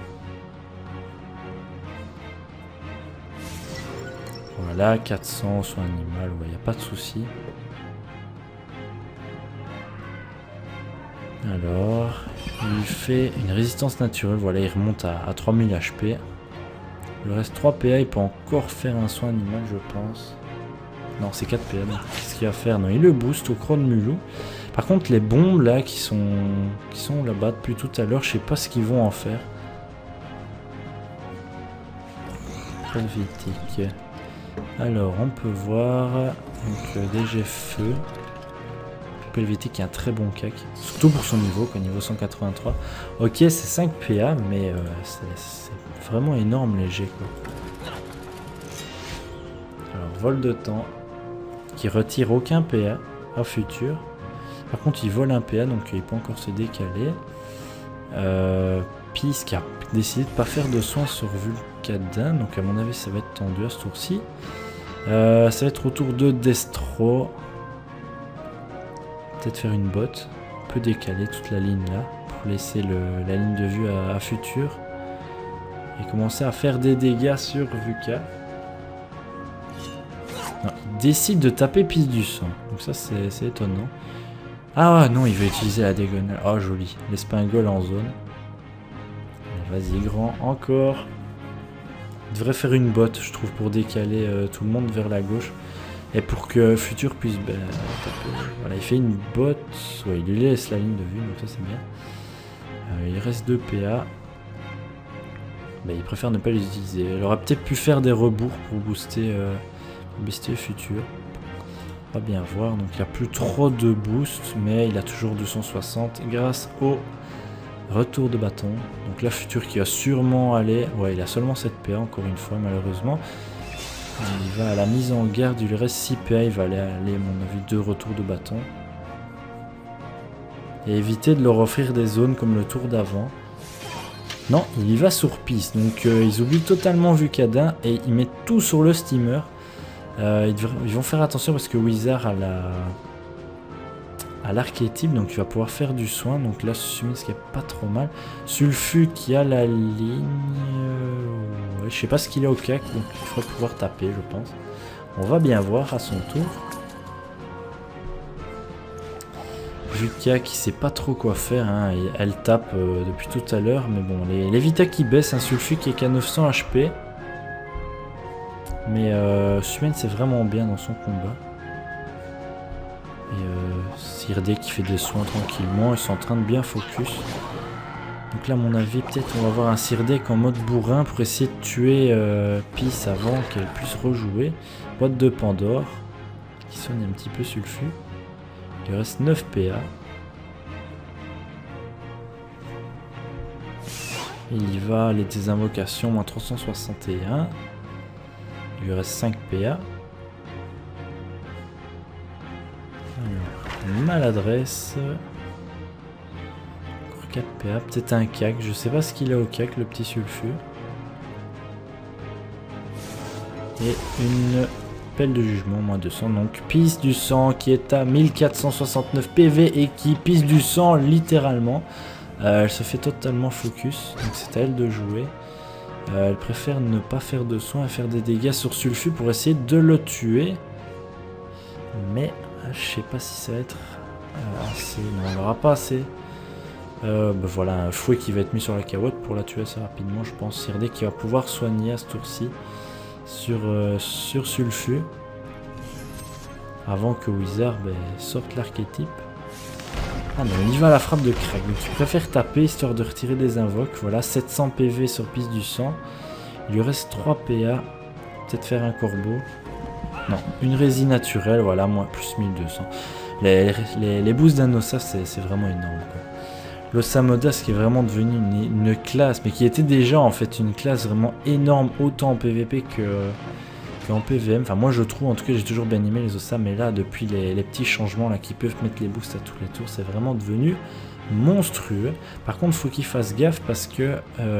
Voilà, 400 soins animal, il n'y a pas de souci. Alors, il fait une résistance naturelle, voilà, il remonte à 3000 HP. Il reste 3 PA, il peut encore faire un soin animal, je pense. Non, c'est 4 PA, qu'est-ce qu'il va faire? Non, il le booste au croc de Mulou. Par contre, les bombes là qui sont là-bas depuis tout à l'heure, je sais pas ce qu'ils vont en faire. Helvétique. Alors, on peut voir donc DG Feu. pour LVT qui est un très bon CAC. Surtout pour son niveau, quoi, niveau 183. Ok, c'est 5 PA, mais c'est vraiment énorme léger, quoi. Alors, vol de temps, qui retire aucun PA au futur. Par contre, il vole un PA, donc il peut encore se décaler. Peace qui a décidé de ne pas faire de soins sur Vulcadin, donc à mon avis, ça va être tendu à ce tour-ci. Ça va être au tour de Destro. Peut-être faire une botte. On peut décaler toute la ligne là pour laisser la ligne de vue à futur. Et commencer à faire des dégâts sur Vuka. Non, il décide de taper piste du sang. Donc ça c'est étonnant. Ah non, il veut utiliser la diagonale. Oh joli. L'espingole en zone. Vas-y grand, encore. Il devrait faire une botte, je trouve, pour décaler tout le monde vers la gauche. Et pour que Futur puisse taper. Voilà, il fait une botte. Ouais, il lui laisse la ligne de vue, donc ça c'est bien. Il reste 2 PA. Bah, il préfère ne pas les utiliser. Il aurait peut-être pu faire des rebours pour booster Futur. On va bien voir. Donc il n'y a plus trop de boost, mais il a toujours 260 grâce au retour de bâton. Donc là, Futur qui va sûrement aller... Ouais, il a seulement 7 PA, encore une fois, malheureusement. Il va à la mise en garde, il lui reste 6 PA, il va aller, à mon avis, 2 retours de bâton. Et éviter de leur offrir des zones comme le tour d'avant. Non, il y va sur piste. Donc ils oublient totalement Vucadin et ils mettent tout sur le steamer. Ils vont faire attention parce que Wizard a l'archétype, donc il va pouvoir faire du soin. Donc là, Summit, ce qui est pas trop mal. Sulfu qui a la ligne... ouais, je sais pas ce qu'il a au CAC, donc il faudra pouvoir taper, je pense. On va bien voir à son tour. Vuka qui sait pas trop quoi faire, hein, et elle tape depuis tout à l'heure, mais bon, les Vita qui baissent, un Sulfu qui est qu'à 900 HP. Mais Summit c'est vraiment bien dans son combat. Et Sirdé qui fait des soins tranquillement, ils sont en train de bien focus. Donc là à mon avis peut-être on va avoir un Sirdé en mode bourrin pour essayer de tuer Peace avant qu'elle puisse rejouer. Boîte de Pandore qui sonne un petit peu sulfu. Il reste 9 PA. Il y va, les désinvocations, moins 361. Il lui reste 5 PA. Alors, maladresse. Encore 4 PA, peut-être un cac. Je sais pas ce qu'il a au cac, le petit sulfure. Et une pelle de jugement, moins 200. Donc, pisse du sang qui est à 1469 PV et qui pisse du sang littéralement. Elle se fait totalement focus. Donc, c'est à elle de jouer. Elle préfère ne pas faire de soins et faire des dégâts sur Sulfu pour essayer de le tuer. Mais je sais pas si ça va être assez. Non, elle n'aura pas assez. Bah voilà, un fouet qui va être mis sur la carotte pour la tuer assez rapidement, je pense. Sirdé qui va pouvoir soigner à ce tour-ci sur Sulfu. Avant que Wizard sorte l'archétype. Ah non, il y va à la frappe de crack. Donc il préfère taper histoire de retirer des invoques. Voilà, 700 PV sur piste du sang. Il lui reste 3 PA. Peut-être faire un corbeau. Non, une résine naturelle. Voilà, moins plus 1200. Les boosts d'Anosa, c'est vraiment énorme, quoi. L'Osamodas qui est vraiment devenu une classe, mais qui était déjà en fait une classe vraiment énorme, autant en PVP qu'en PVM. Enfin moi je trouve, en tout cas j'ai toujours bien aimé les Osa, mais là depuis les petits changements là qui peuvent mettre les boosts à tous les tours, c'est vraiment devenu monstrueux. Par contre il faut qu'il fasse gaffe parce que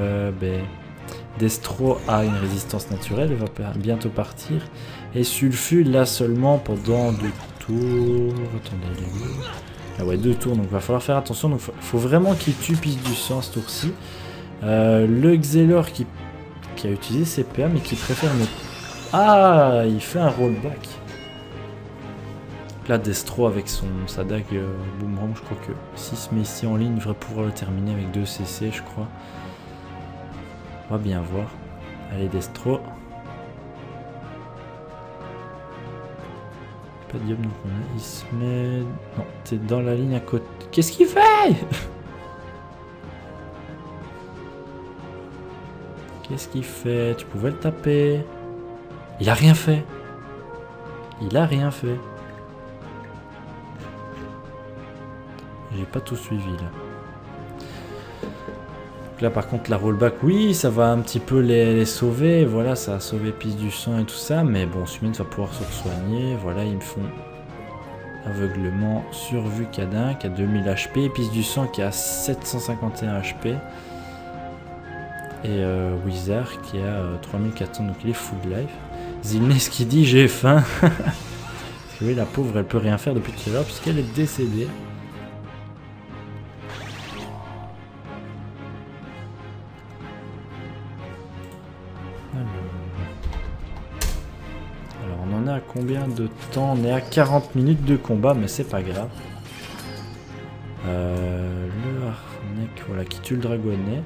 Destro a une résistance naturelle, il va bientôt partir. Et Sulfu là seulement pendant 2 tours. Attendez, ah ouais, 2 tours, donc il va falloir faire attention. Donc faut vraiment qu'il tue piste du sang ce tour-ci. Le Xelor qui a utilisé ses PA mais qui préfère ne... Ah, il fait un rollback. Là, Destro avec sa dague boomerang, je crois que s'il se met ici en ligne, il devrait pouvoir le terminer avec 2 CC, je crois. On va bien voir. Allez, Destro. Pas de diable, donc il se met... Non, t'es dans la ligne à côté. Qu'est-ce qu'il fait? Qu'est-ce qu'il fait? Tu pouvais le taper. Il a rien fait. Il a rien fait. J'ai pas tout suivi là. Donc là par contre la rollback, oui, ça va un petit peu les sauver. Voilà, ça a sauvé Piste du Sang et tout ça. Mais bon, Sumen va pouvoir se soigner. Voilà, ils me font aveuglement, survue Cadin qui a 2000 HP. Piste du Sang qui a 751 HP. Et Wizard qui a 3400, donc il est full life. Zilness qui dit j'ai faim. Parce que oui, la pauvre, elle peut rien faire depuis tout à l'heure puisqu'elle est décédée. Alors on en est à combien de temps? On est à 40 minutes de combat, mais c'est pas grave. Le Harnek, voilà, qui tue le dragonnet.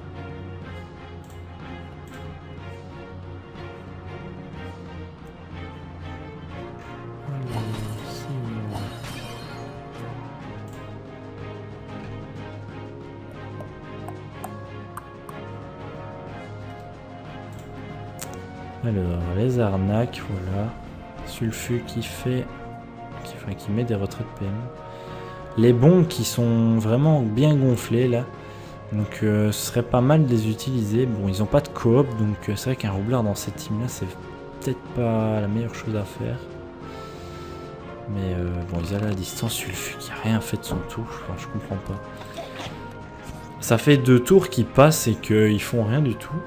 Alors, les arnaques, voilà. Sulfu qui fait... qui met des retraits de PM. Les bons qui sont vraiment bien gonflés, là. Donc, ce serait pas mal de les utiliser. Bon, ils ont pas de coop, donc c'est vrai qu'un roublard dans cette team-là, c'est peut-être pas la meilleure chose à faire. Mais bon, ils allaient à la distance. Sulfu qui a rien fait de son tour. Enfin, je comprends pas. Ça fait 2 tours qu'ils passent et qu'ils font rien du tout.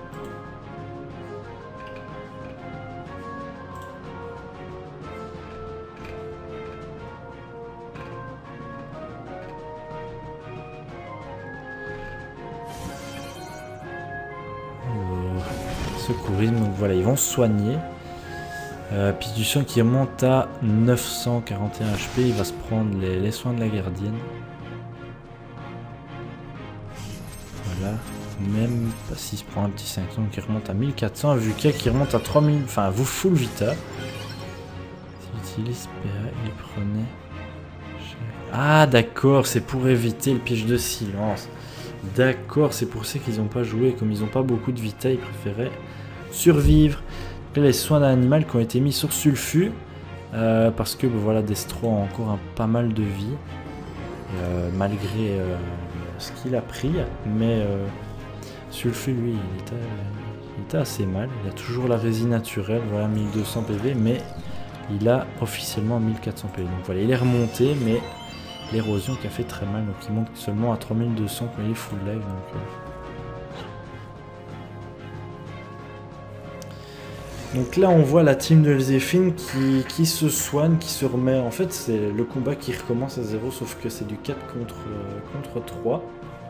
Secourisme, donc voilà, ils vont se soigner. Piste du Sang qui remonte à 941 HP, il va se prendre les soins de la gardienne. Voilà, même pas s'il se prend un petit 500, donc il remonte à 1400, vu qui remonte à 3000, enfin vous full vita. S'il utilise PA, il prenait... Ah d'accord, c'est pour éviter le piège de silence. D'accord, c'est pour ça qu'ils n'ont pas joué. Comme ils n'ont pas beaucoup de vita, ils préféraient survivre. Là, les soins d'un animal qui ont été mis sur Sulfu. Parce que voilà, Destro a encore pas mal de vie. Malgré ce qu'il a pris. Mais Sulfu, lui, il était assez mal. Il a toujours la résine naturelle. Voilà, 1200 PV. Mais il a officiellement 1400 PV. Donc voilà, il est remonté. Mais... l'érosion qui a fait très mal, donc il monte seulement à 3200 quand il est full live. Donc là on voit la team de Elzéphine qui se soigne, qui se remet. En fait c'est le combat qui recommence à 0, sauf que c'est du 4 contre 3.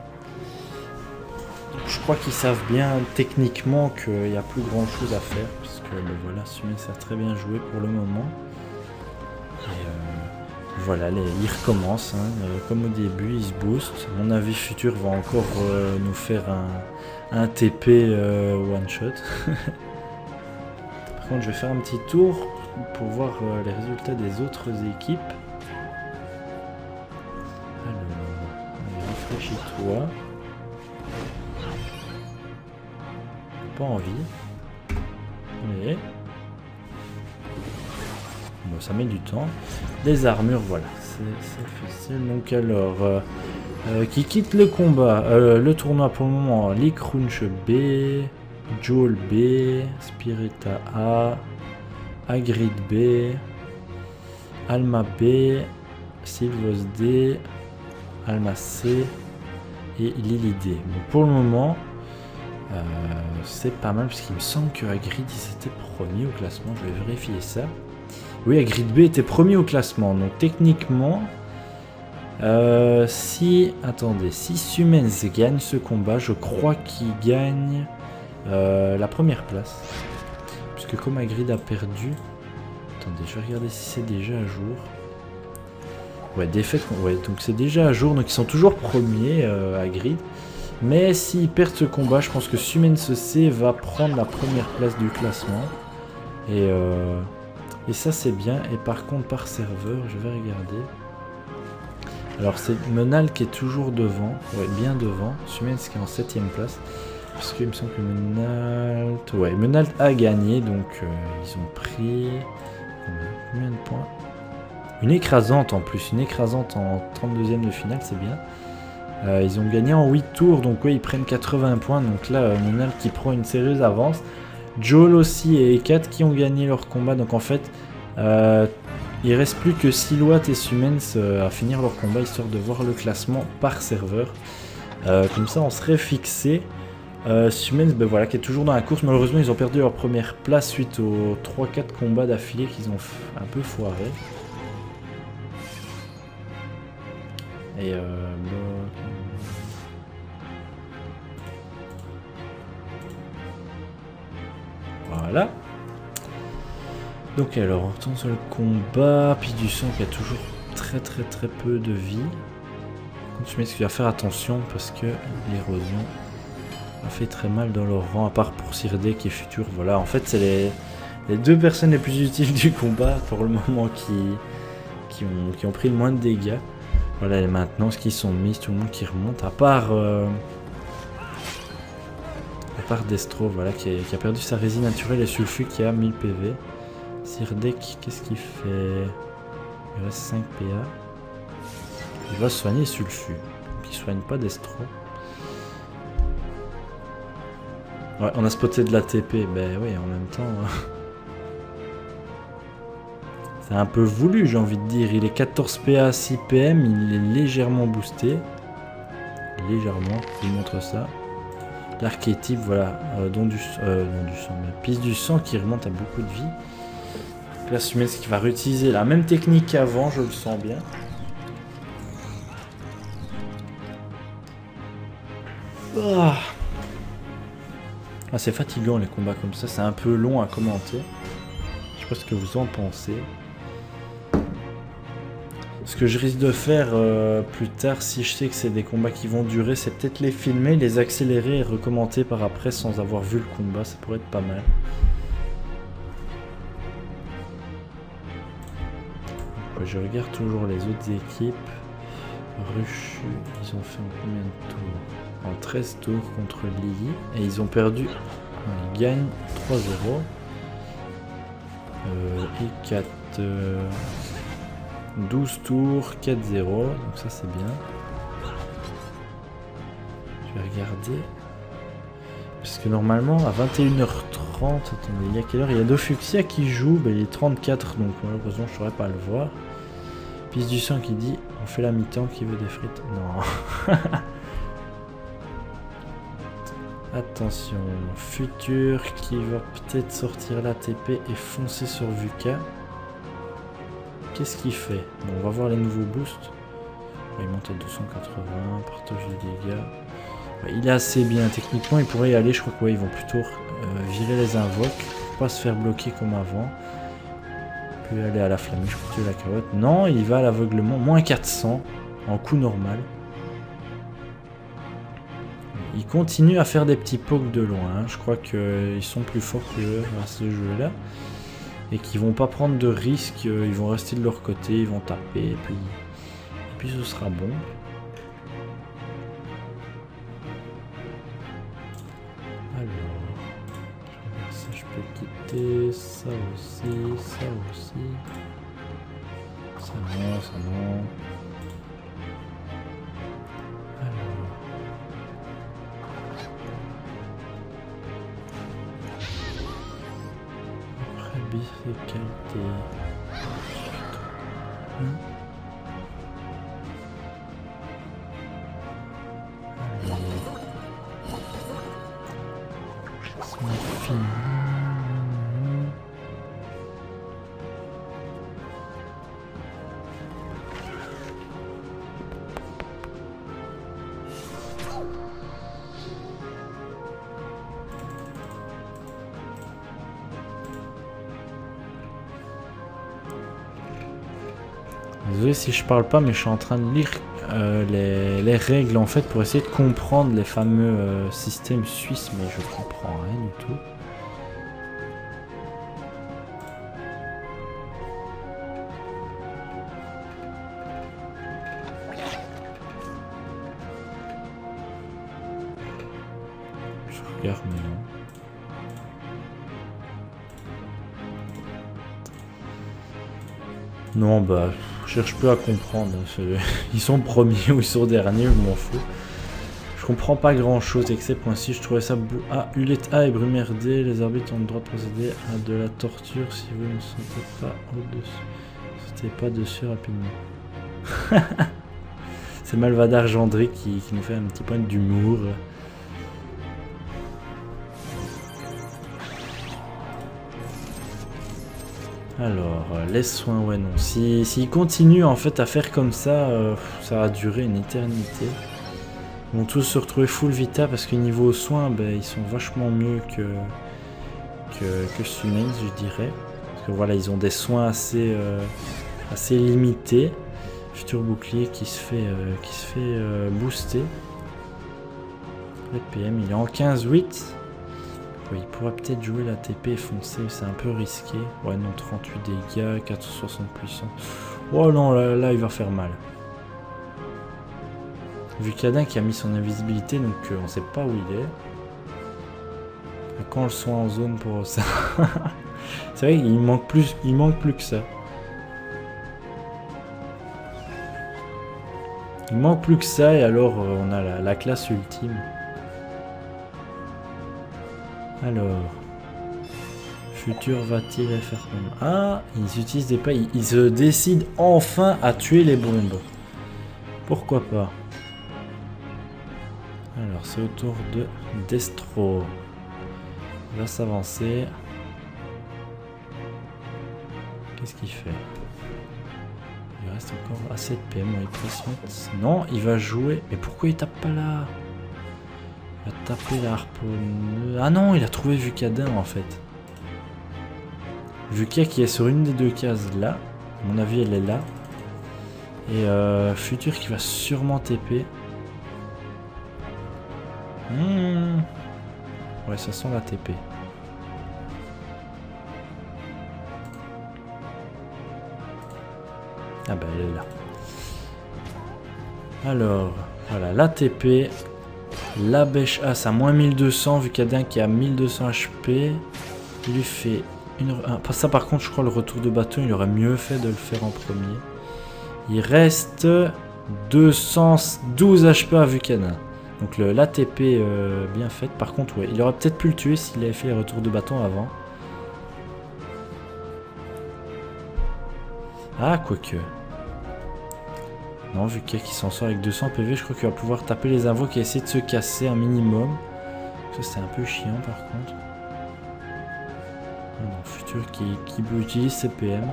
Donc, je crois qu'ils savent bien techniquement qu'il n'y a plus grand chose à faire, puisque ben, voilà, Sumen a très bien joué pour le moment. Et voilà, ils recommencent, hein, comme au début, ils se boostent. Mon avis futur va encore nous faire un TP one shot. Par contre, je vais faire un petit tour pour voir les résultats des autres équipes. Alors, rafraîchis-toi. Pas envie. Mais... bon, ça met du temps. Les armures, voilà, c'est officiel. Donc alors, qui quitte le combat, le tournoi pour le moment, Likrunch B, Joel B, Spirita A, Hagrid B, Alma B, Sylvos D, Alma C et Lily D. Bon, pour le moment, c'est pas mal parce qu'il me semble que Hagrid il était premier au classement, je vais vérifier ça. Oui, Hagrid B était premier au classement, donc techniquement, si Sumens gagne ce combat, je crois qu'il gagne la première place. Puisque comme Hagrid a perdu, attendez, je vais regarder si c'est déjà à jour. Ouais, défaite, ouais, donc c'est déjà à jour, donc ils sont toujours premiers, Hagrid. Mais s'ils perdent ce combat, je pense que Sumens C va prendre la première place du classement. Et ça c'est bien, et par contre par serveur, je vais regarder. Alors c'est Menal qui est toujours devant, ouais, bien devant, Sumens qui est en 7ème place. Parce qu'il me semble que Menalt... ouais, Menalt a gagné, donc ils ont pris... combien de points? Une écrasante en plus, une écrasante en 32ème de finale, c'est bien. Ils ont gagné en 8 tours, donc ouais, ils prennent 80 points. Donc là, Minal qui prend une sérieuse avance. Joel aussi et Ekat qui ont gagné leur combat. Donc en fait, il reste plus que Silhouette et Sumens à finir leur combat, histoire de voir le classement par serveur. Comme ça, on serait fixé. Sumens, ben voilà, qui est toujours dans la course. Malheureusement, ils ont perdu leur première place suite aux 3-4 combats d'affilée qu'ils ont un peu foiré. Et voilà. Donc alors, on retourne sur le combat. Puis du sang qui a toujours très peu de vie. Je m'excuse, à faire attention parce que l'érosion a fait très mal dans leur rang, à part pour Sirdé qui est futur. Voilà, en fait, c'est les deux personnes les plus utiles du combat pour le moment qui ont pris le moins de dégâts. Voilà les maintenances qui sont mises, tout le monde qui remonte, à part Destro, voilà, qui a perdu sa résine naturelle et Sulfu qui a 1000 PV. Sirdek, qu'est-ce qu'il fait? Il reste 5 PA. Il va soigner Sulfu, donc il soigne pas Destro. Ouais, on a spoté de la TP, ben oui, en même temps... C'est un peu voulu, j'ai envie de dire. Il est 14 PA, 6 PM, il est légèrement boosté. Légèrement, je vous montre ça. L'archétype, voilà, don du sang, mais piste du sang qui remonte à beaucoup de vie. Donc là, Sumens qui va réutiliser la même technique qu'avant, je le sens bien. Ah, c'est fatigant les combats comme ça, c'est un peu long à commenter. Je sais pas ce que vous en pensez. Ce que je risque de faire plus tard, si je sais que c'est des combats qui vont durer, c'est peut-être les filmer, les accélérer et recommenter par après sans avoir vu le combat, ça pourrait être pas mal. Donc, je regarde toujours les autres équipes. Ruchu, ils ont fait en combien de tours? En 13 tours contre Lily. Et ils ont perdu. Ils gagnent 3-0. Et 4... 12 tours, 4-0, donc ça c'est bien. Je vais regarder. Parce que normalement à 21h30, attendez, il y a quelle heure? Il y a Dofuxia qui joue, ben, il est 34, donc malheureusement je ne saurais pas le voir. Piste du sang qui dit, on fait la mi-temps, qui veut des frites? Non. Attention, Futur qui va peut-être sortir la TP et foncer sur Vuka. Qu'est-ce qu'il fait? Bon, on va voir les nouveaux boosts. Il monte à 280, partage de dégâts. Ouais, il est assez bien. Techniquement, il pourrait y aller. Je crois qu'ils vont plutôt virer les invoques. Pour pas se faire bloquer comme avant. Il peut aller à la flamiche pour tuer la carotte. Non, il va à l'aveuglement. Moins 400 en coup normal. Il continue à faire des petits pokes de loin. Hein. Je crois qu'ils sont plus forts que à ce jeu-là. Et qu'ils vont pas prendre de risques, ils vont rester de leur côté, ils vont taper, et puis ce sera bon. Alors, ça je peux quitter, ça aussi, ça aussi. Ça non, ça non. Qualité. C'est fini. Désolé si je parle pas, mais je suis en train de lire les règles en fait pour essayer de comprendre les fameux systèmes suisses, mais je comprends rien du tout. Je regarde mais non. Non, bah, Je cherche peu à comprendre. Ils sont premiers ou ils sont derniers, je m'en fous. Je comprends pas grand chose, except moi aussi je trouvais ça... Ah, Hulette A et Brumaire D, les arbitres ont le droit de procéder à de la torture si vous ne sautez pas au-dessus. Sautez pas dessus rapidement. C'est Malvadar Gendry qui nous fait un petit point d'humour. Alors, les soins, ouais non. S'ils continuent en fait à faire comme ça, ça va durer une éternité. Ils vont tous se retrouver full vita parce que niveau soins, ben, ils sont vachement mieux que Sumens, je dirais. Parce que voilà, ils ont des soins assez limités. Futur bouclier qui se fait booster. Le PM, il est en 15-8. Oui, il pourrait peut-être jouer la TP et foncer, c'est un peu risqué. Ouais, non, 38 dégâts, 460 puissance. Oh non, là il va faire mal. Vucadin qui a mis son invisibilité, donc on sait pas où il est. Et quand le soin en zone pour ça. C'est vrai qu'il manque plus que ça. Il manque plus que ça et alors on a la classe ultime. Alors, Futur va-t-il faire comme... Ah, ils utilisent des pas, ils se décident enfin à tuer les bombes. Pourquoi pas? Alors, c'est au tour de Destro. Il va s'avancer. Qu'est-ce qu'il fait? Il reste encore assez de PM, il presse. Non, il va jouer. Mais pourquoi il tape pas là? Il va taper la harponneuse. Ah non, il a trouvé Vucadin en fait. Vukia qui est sur une des deux cases là. À mon avis, elle est là. Et Futur qui va sûrement TP. Ouais, ça sent la TP. Ah bah elle est là. Alors, voilà, la TP. La bêche as à moins 1200, Vucadin qui a 1200 HP. Il lui fait une... Ah, ça par contre, je crois le retour de bâton, il aurait mieux fait de le faire en premier. Il reste 212 HP à Vucadin. Donc l'ATP bien faite. Par contre, ouais, il aurait peut-être pu le tuer s'il avait fait les retours de bâton avant. Ah, quoique. Non, Vukia qui s'en sort avec 200 PV, je crois qu'il va pouvoir taper les invoques et essayer de se casser un minimum. Ça, c'est un peu chiant par contre. Non, Futur qui utilise ses PM.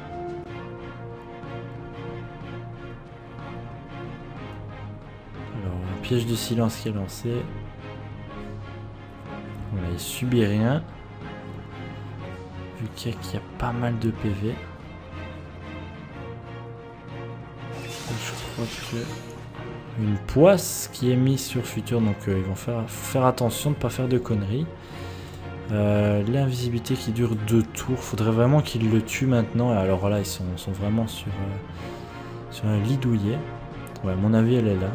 Alors, un piège de silence qui est lancé. Voilà, il subit rien. Vukia qui a pas mal de PV. Je crois que une poisse qui est mise sur Futur, donc ils vont faire attention de ne pas faire de conneries. L'invisibilité qui dure 2 tours, faudrait vraiment qu'ils le tuent maintenant. Et alors là, ils sont vraiment sur un lit douillet. Ouais, à mon avis, elle est là.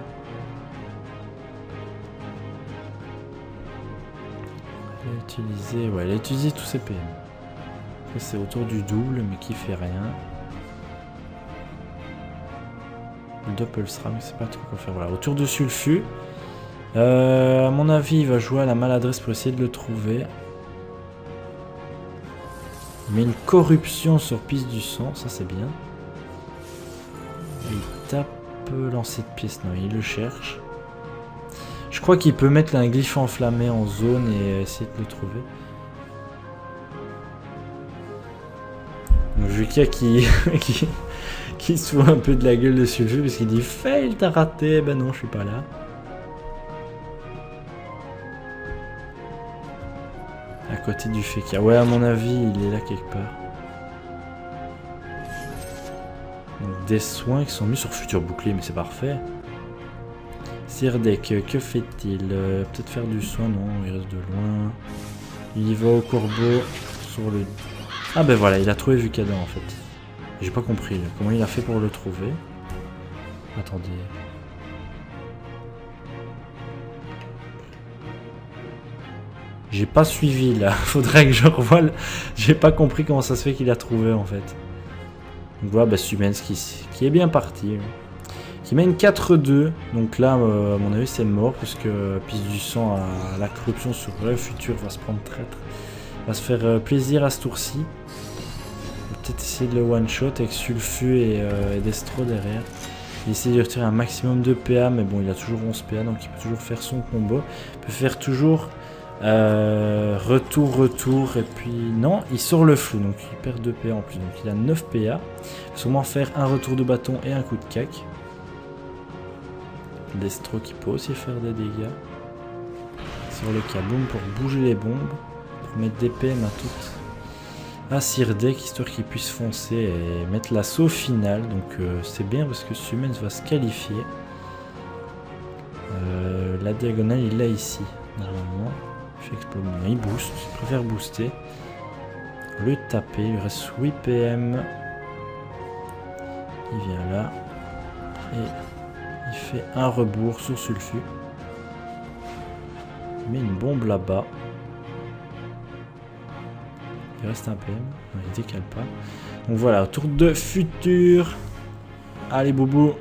Elle a utilisé tous ses PM. C'est autour du double, mais qui fait rien. Le Doppelstram, c'est pas trop quoi faire. Voilà, autour de Sulfu. À mon avis, il va jouer à la maladresse pour essayer de le trouver. Il met une corruption sur piste du sang, ça c'est bien. Et il tape lancer de pièces, non, il le cherche. Je crois qu'il peut mettre un glyphe enflammé en zone et essayer de le trouver. Donc Vukia qui se fout un peu de la gueule de Sulfu parce qu'il dit fail, t'as raté. Ben non, je suis pas là. À côté du Feka. Ouais, à mon avis, il est là quelque part. Donc, des soins qui sont mis sur Futur Bouclier, mais c'est parfait. Sirdek, que fait-il? Peut-être faire du soin, non, il reste de loin. Il y va au corbeau sur le... Ah ben voilà, il a trouvé Vucadin en fait. J'ai pas compris là. Comment il a fait pour le trouver. Attendez. J'ai pas suivi là. Faudrait que je revoie le... J'ai pas compris comment ça se fait qu'il a trouvé en fait. Donc voilà, bah, Sumens qui est bien parti. Qui mène 4-2. Donc là, à mon avis, c'est mort. Parce que Pisse du Sang à la corruption sur le futur va se prendre traître. Va se faire plaisir à ce tour-ci. Peut-être essayer de le one-shot avec Sulfu et Destro derrière. Il essaie de retirer un maximum de PA, mais bon, il a toujours 11 PA, donc il peut toujours faire son combo. Il peut faire toujours retour, et puis non, il sort le flou, donc il perd 2 PA en plus, donc il a 9 PA. Il va sûrement faire un retour de bâton et un coup de cac. Destro qui peut aussi faire des dégâts. Il sort le kaboom pour bouger les bombes, pour mettre des PM à toutes. À Sirdek, histoire qu'il puisse foncer et mettre l'assaut final. Donc c'est bien parce que Sumens va se qualifier. La diagonale il l'a ici. Normalement. Il booste. Il préfère booster. Au lieu de taper, il reste 8 PM. Il vient là. Et il fait un rebours sur Sulfu. Il met une bombe là-bas. Il reste un PM, il décale pas. Donc voilà, tour de futur. Allez boubou.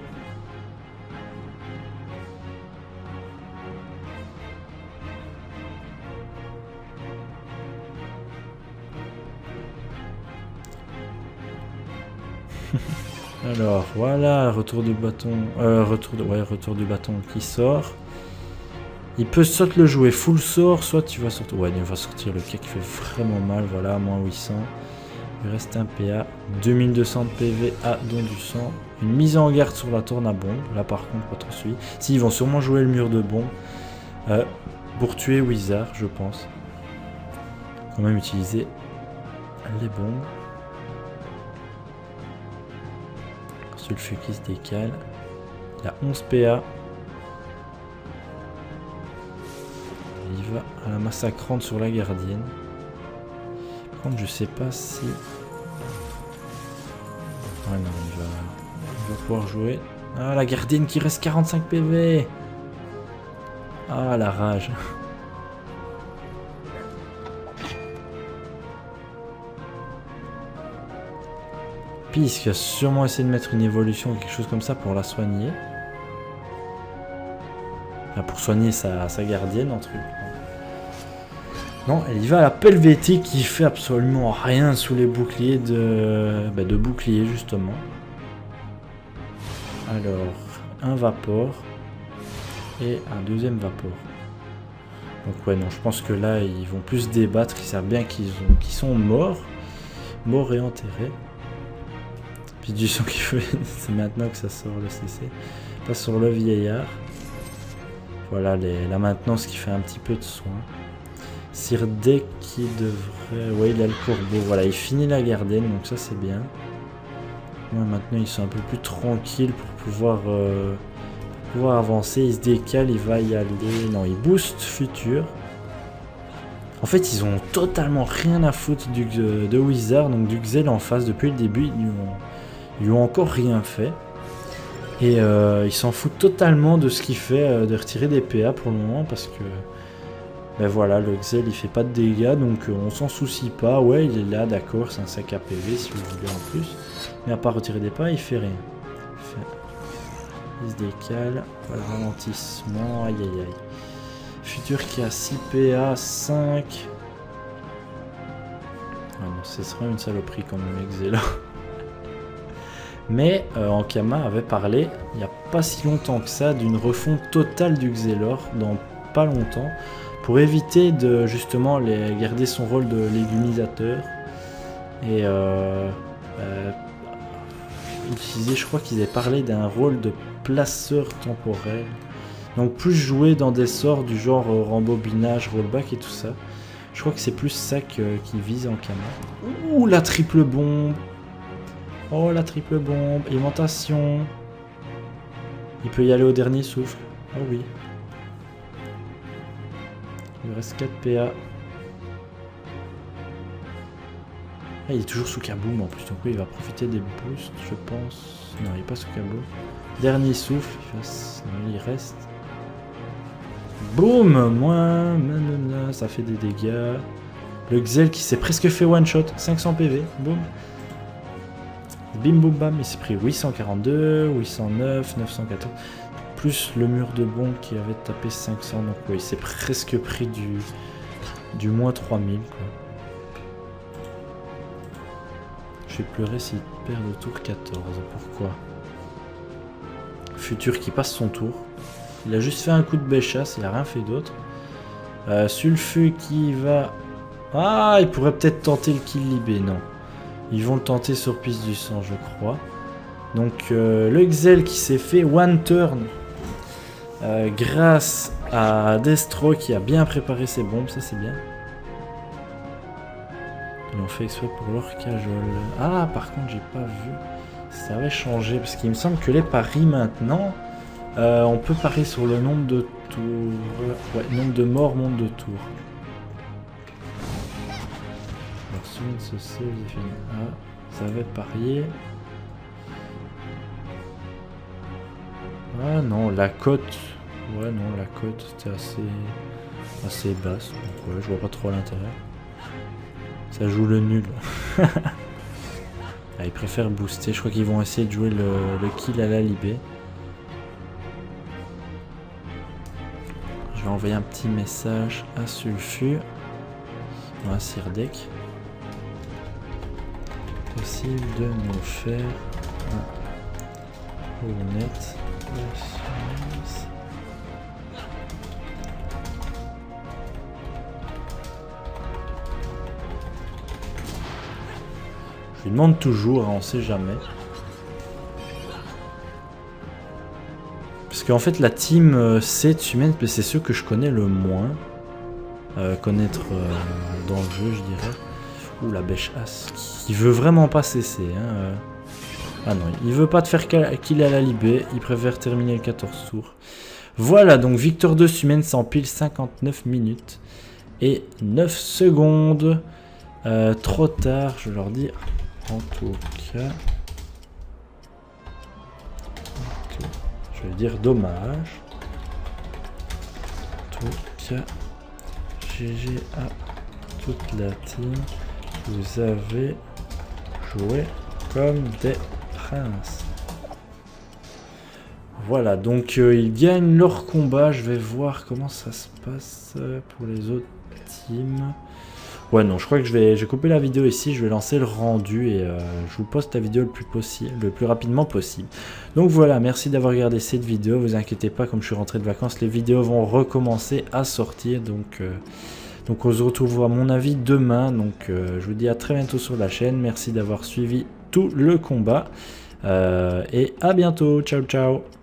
Alors voilà, retour du bâton. Retour du bâton qui sort. Il peut soit le jouer full sort, soit tu vas sortir. Ouais, il va sortir le cas qui fait vraiment mal. Voilà, moins 800. Il reste un PA. 2200 de PV à don du sang. Une mise en garde sur la tourne à bombe. Là, par contre, pas trop suivi. Si, ils vont sûrement jouer le mur de bombe. Pour tuer Wizard, je pense. Quand même utiliser les bombes. Sulfu qui se décale. Il a 11 PA. Il va à la massacrante sur la gardienne. Par contre, je sais pas si... Ah non, il va pouvoir jouer. Ah, la gardienne qui reste 45 PV. Ah, la rage. Pisque a sûrement essayé de mettre une évolution ou quelque chose comme ça pour la soigner. Enfin, pour soigner sa gardienne, en truc. Non, elle y va à la pelvétique qui fait absolument rien sous les boucliers de bouclier justement. Alors, un vapor et un deuxième vapor. Donc ouais, non, je pense que là, ils vont plus débattre. Ils savent bien qu'ils sont morts et enterrés. Puis du son qui fait, c'est maintenant que ça sort le CC. Pas sur le vieillard. Voilà la maintenance qui fait un petit peu de soin. Sirdek qui devrait... Ouais, il a le corbeau. Voilà, il finit la gardienne, donc ça c'est bien. Ouais, maintenant ils sont un peu plus tranquilles pour pouvoir avancer. Il se décale, il va y aller. Non, il booste futur. En fait, ils ont totalement rien à foutre de Wizard, donc du Xel en face depuis le début. Ils lui ont encore rien fait. Et ils s'en foutent totalement de ce qu'il fait, de retirer des PA pour le moment, parce que ben voilà, le Xel il fait pas de dégâts, donc on s'en soucie pas. Ouais, il est là, d'accord, c'est un sac à PV si vous voulez en plus. Mais à part retirer des PA, il fait rien. Il se décale, voilà, ralentissement, aïe aïe aïe. Futur qui a 6 PA, 5. Ah non, ce serait une saloperie quand même, Xel. Mais Ankama avait parlé, il n'y a pas si longtemps que ça, d'une refonte totale du Xelor, dans pas longtemps, pour éviter de justement garder son rôle de légumisateur. Et utiliser, je crois qu'ils avaient parlé d'un rôle de placeur temporel. Donc plus jouer dans des sorts du genre rembobinage, rollback et tout ça. Je crois que c'est plus ça qui vise Ankama. Ouh, la triple bombe! Oh, la triple bombe, aimantation. Il peut y aller au dernier souffle. Oh oui. Il lui reste 4 PA. Ah, il est toujours sous kaboom en plus, donc oui, il va profiter des boosts, je pense. Non, il n'est pas sous kaboom. Dernier souffle, il reste. Boum, moins, ça fait des dégâts. Le Xel qui s'est presque fait one shot, 500 PV, boum. Bim boum bam, il s'est pris 842, 809, 914. Plus le mur de bon qui avait tapé 500. Donc oui, il s'est presque pris du moins 3000 quoi. Je vais pleurer s'il perd le tour 14. Pourquoi? Futur qui passe son tour. Il a juste fait un coup de béchasse, il a rien fait d'autre. Sulfu qui va... Ah, il pourrait peut-être tenter le kill libé, non. Ils vont le tenter sur piste du sang, je crois. Donc le Xel qui s'est fait one turn. Grâce à Destro qui a bien préparé ses bombes, ça c'est bien. Ils ont fait exprès pour leur cajole. Ah, par contre, j'ai pas vu. Ça avait changé parce qu'il me semble que les paris maintenant, on peut parier sur le nombre de tours. Ouais, nombre de morts, nombre de tours. Ah, ça avait parié. Ah non, la cote. Ouais, non, la cote c'était assez basse. Donc ouais, je vois pas trop l'intérêt. Ça joue le nul. Ah, ils préfèrent booster. Je crois qu'ils vont essayer de jouer le kill à la libé. Je vais envoyer un petit message à Sulfu. Non, à Sirdek. Possible de nous faire un honnête. Je lui demande toujours, hein, on sait jamais. Parce qu'en fait la team C de Sumen, c'est ceux que je connais le moins. Connaître dans le jeu, je dirais. Ouh, la bêche as. Qui veut vraiment pas cesser. Hein, Ah non, il veut pas te faire kill à la libé. Il préfère terminer le 14 tours. Voilà, donc victoire de Sumen s'empile 59 minutes et 9 secondes. Trop tard, je leur dis. En tout cas. Je vais dire dommage. En tout cas. GG à toute la team. Vous avez joué comme des princes. Voilà, donc ils gagnent leur combat. Je vais voir comment ça se passe pour les autres teams. Ouais, non, je crois que j'ai coupé la vidéo ici. Je vais lancer le rendu et je vous poste la vidéo le plus rapidement possible. Donc voilà, merci d'avoir regardé cette vidéo. Vous inquiétez pas, comme je suis rentré de vacances, les vidéos vont recommencer à sortir. Donc on se retrouve à mon avis demain. Donc je vous dis à très bientôt sur la chaîne. Merci d'avoir suivi tout le combat. Et à bientôt. Ciao, ciao.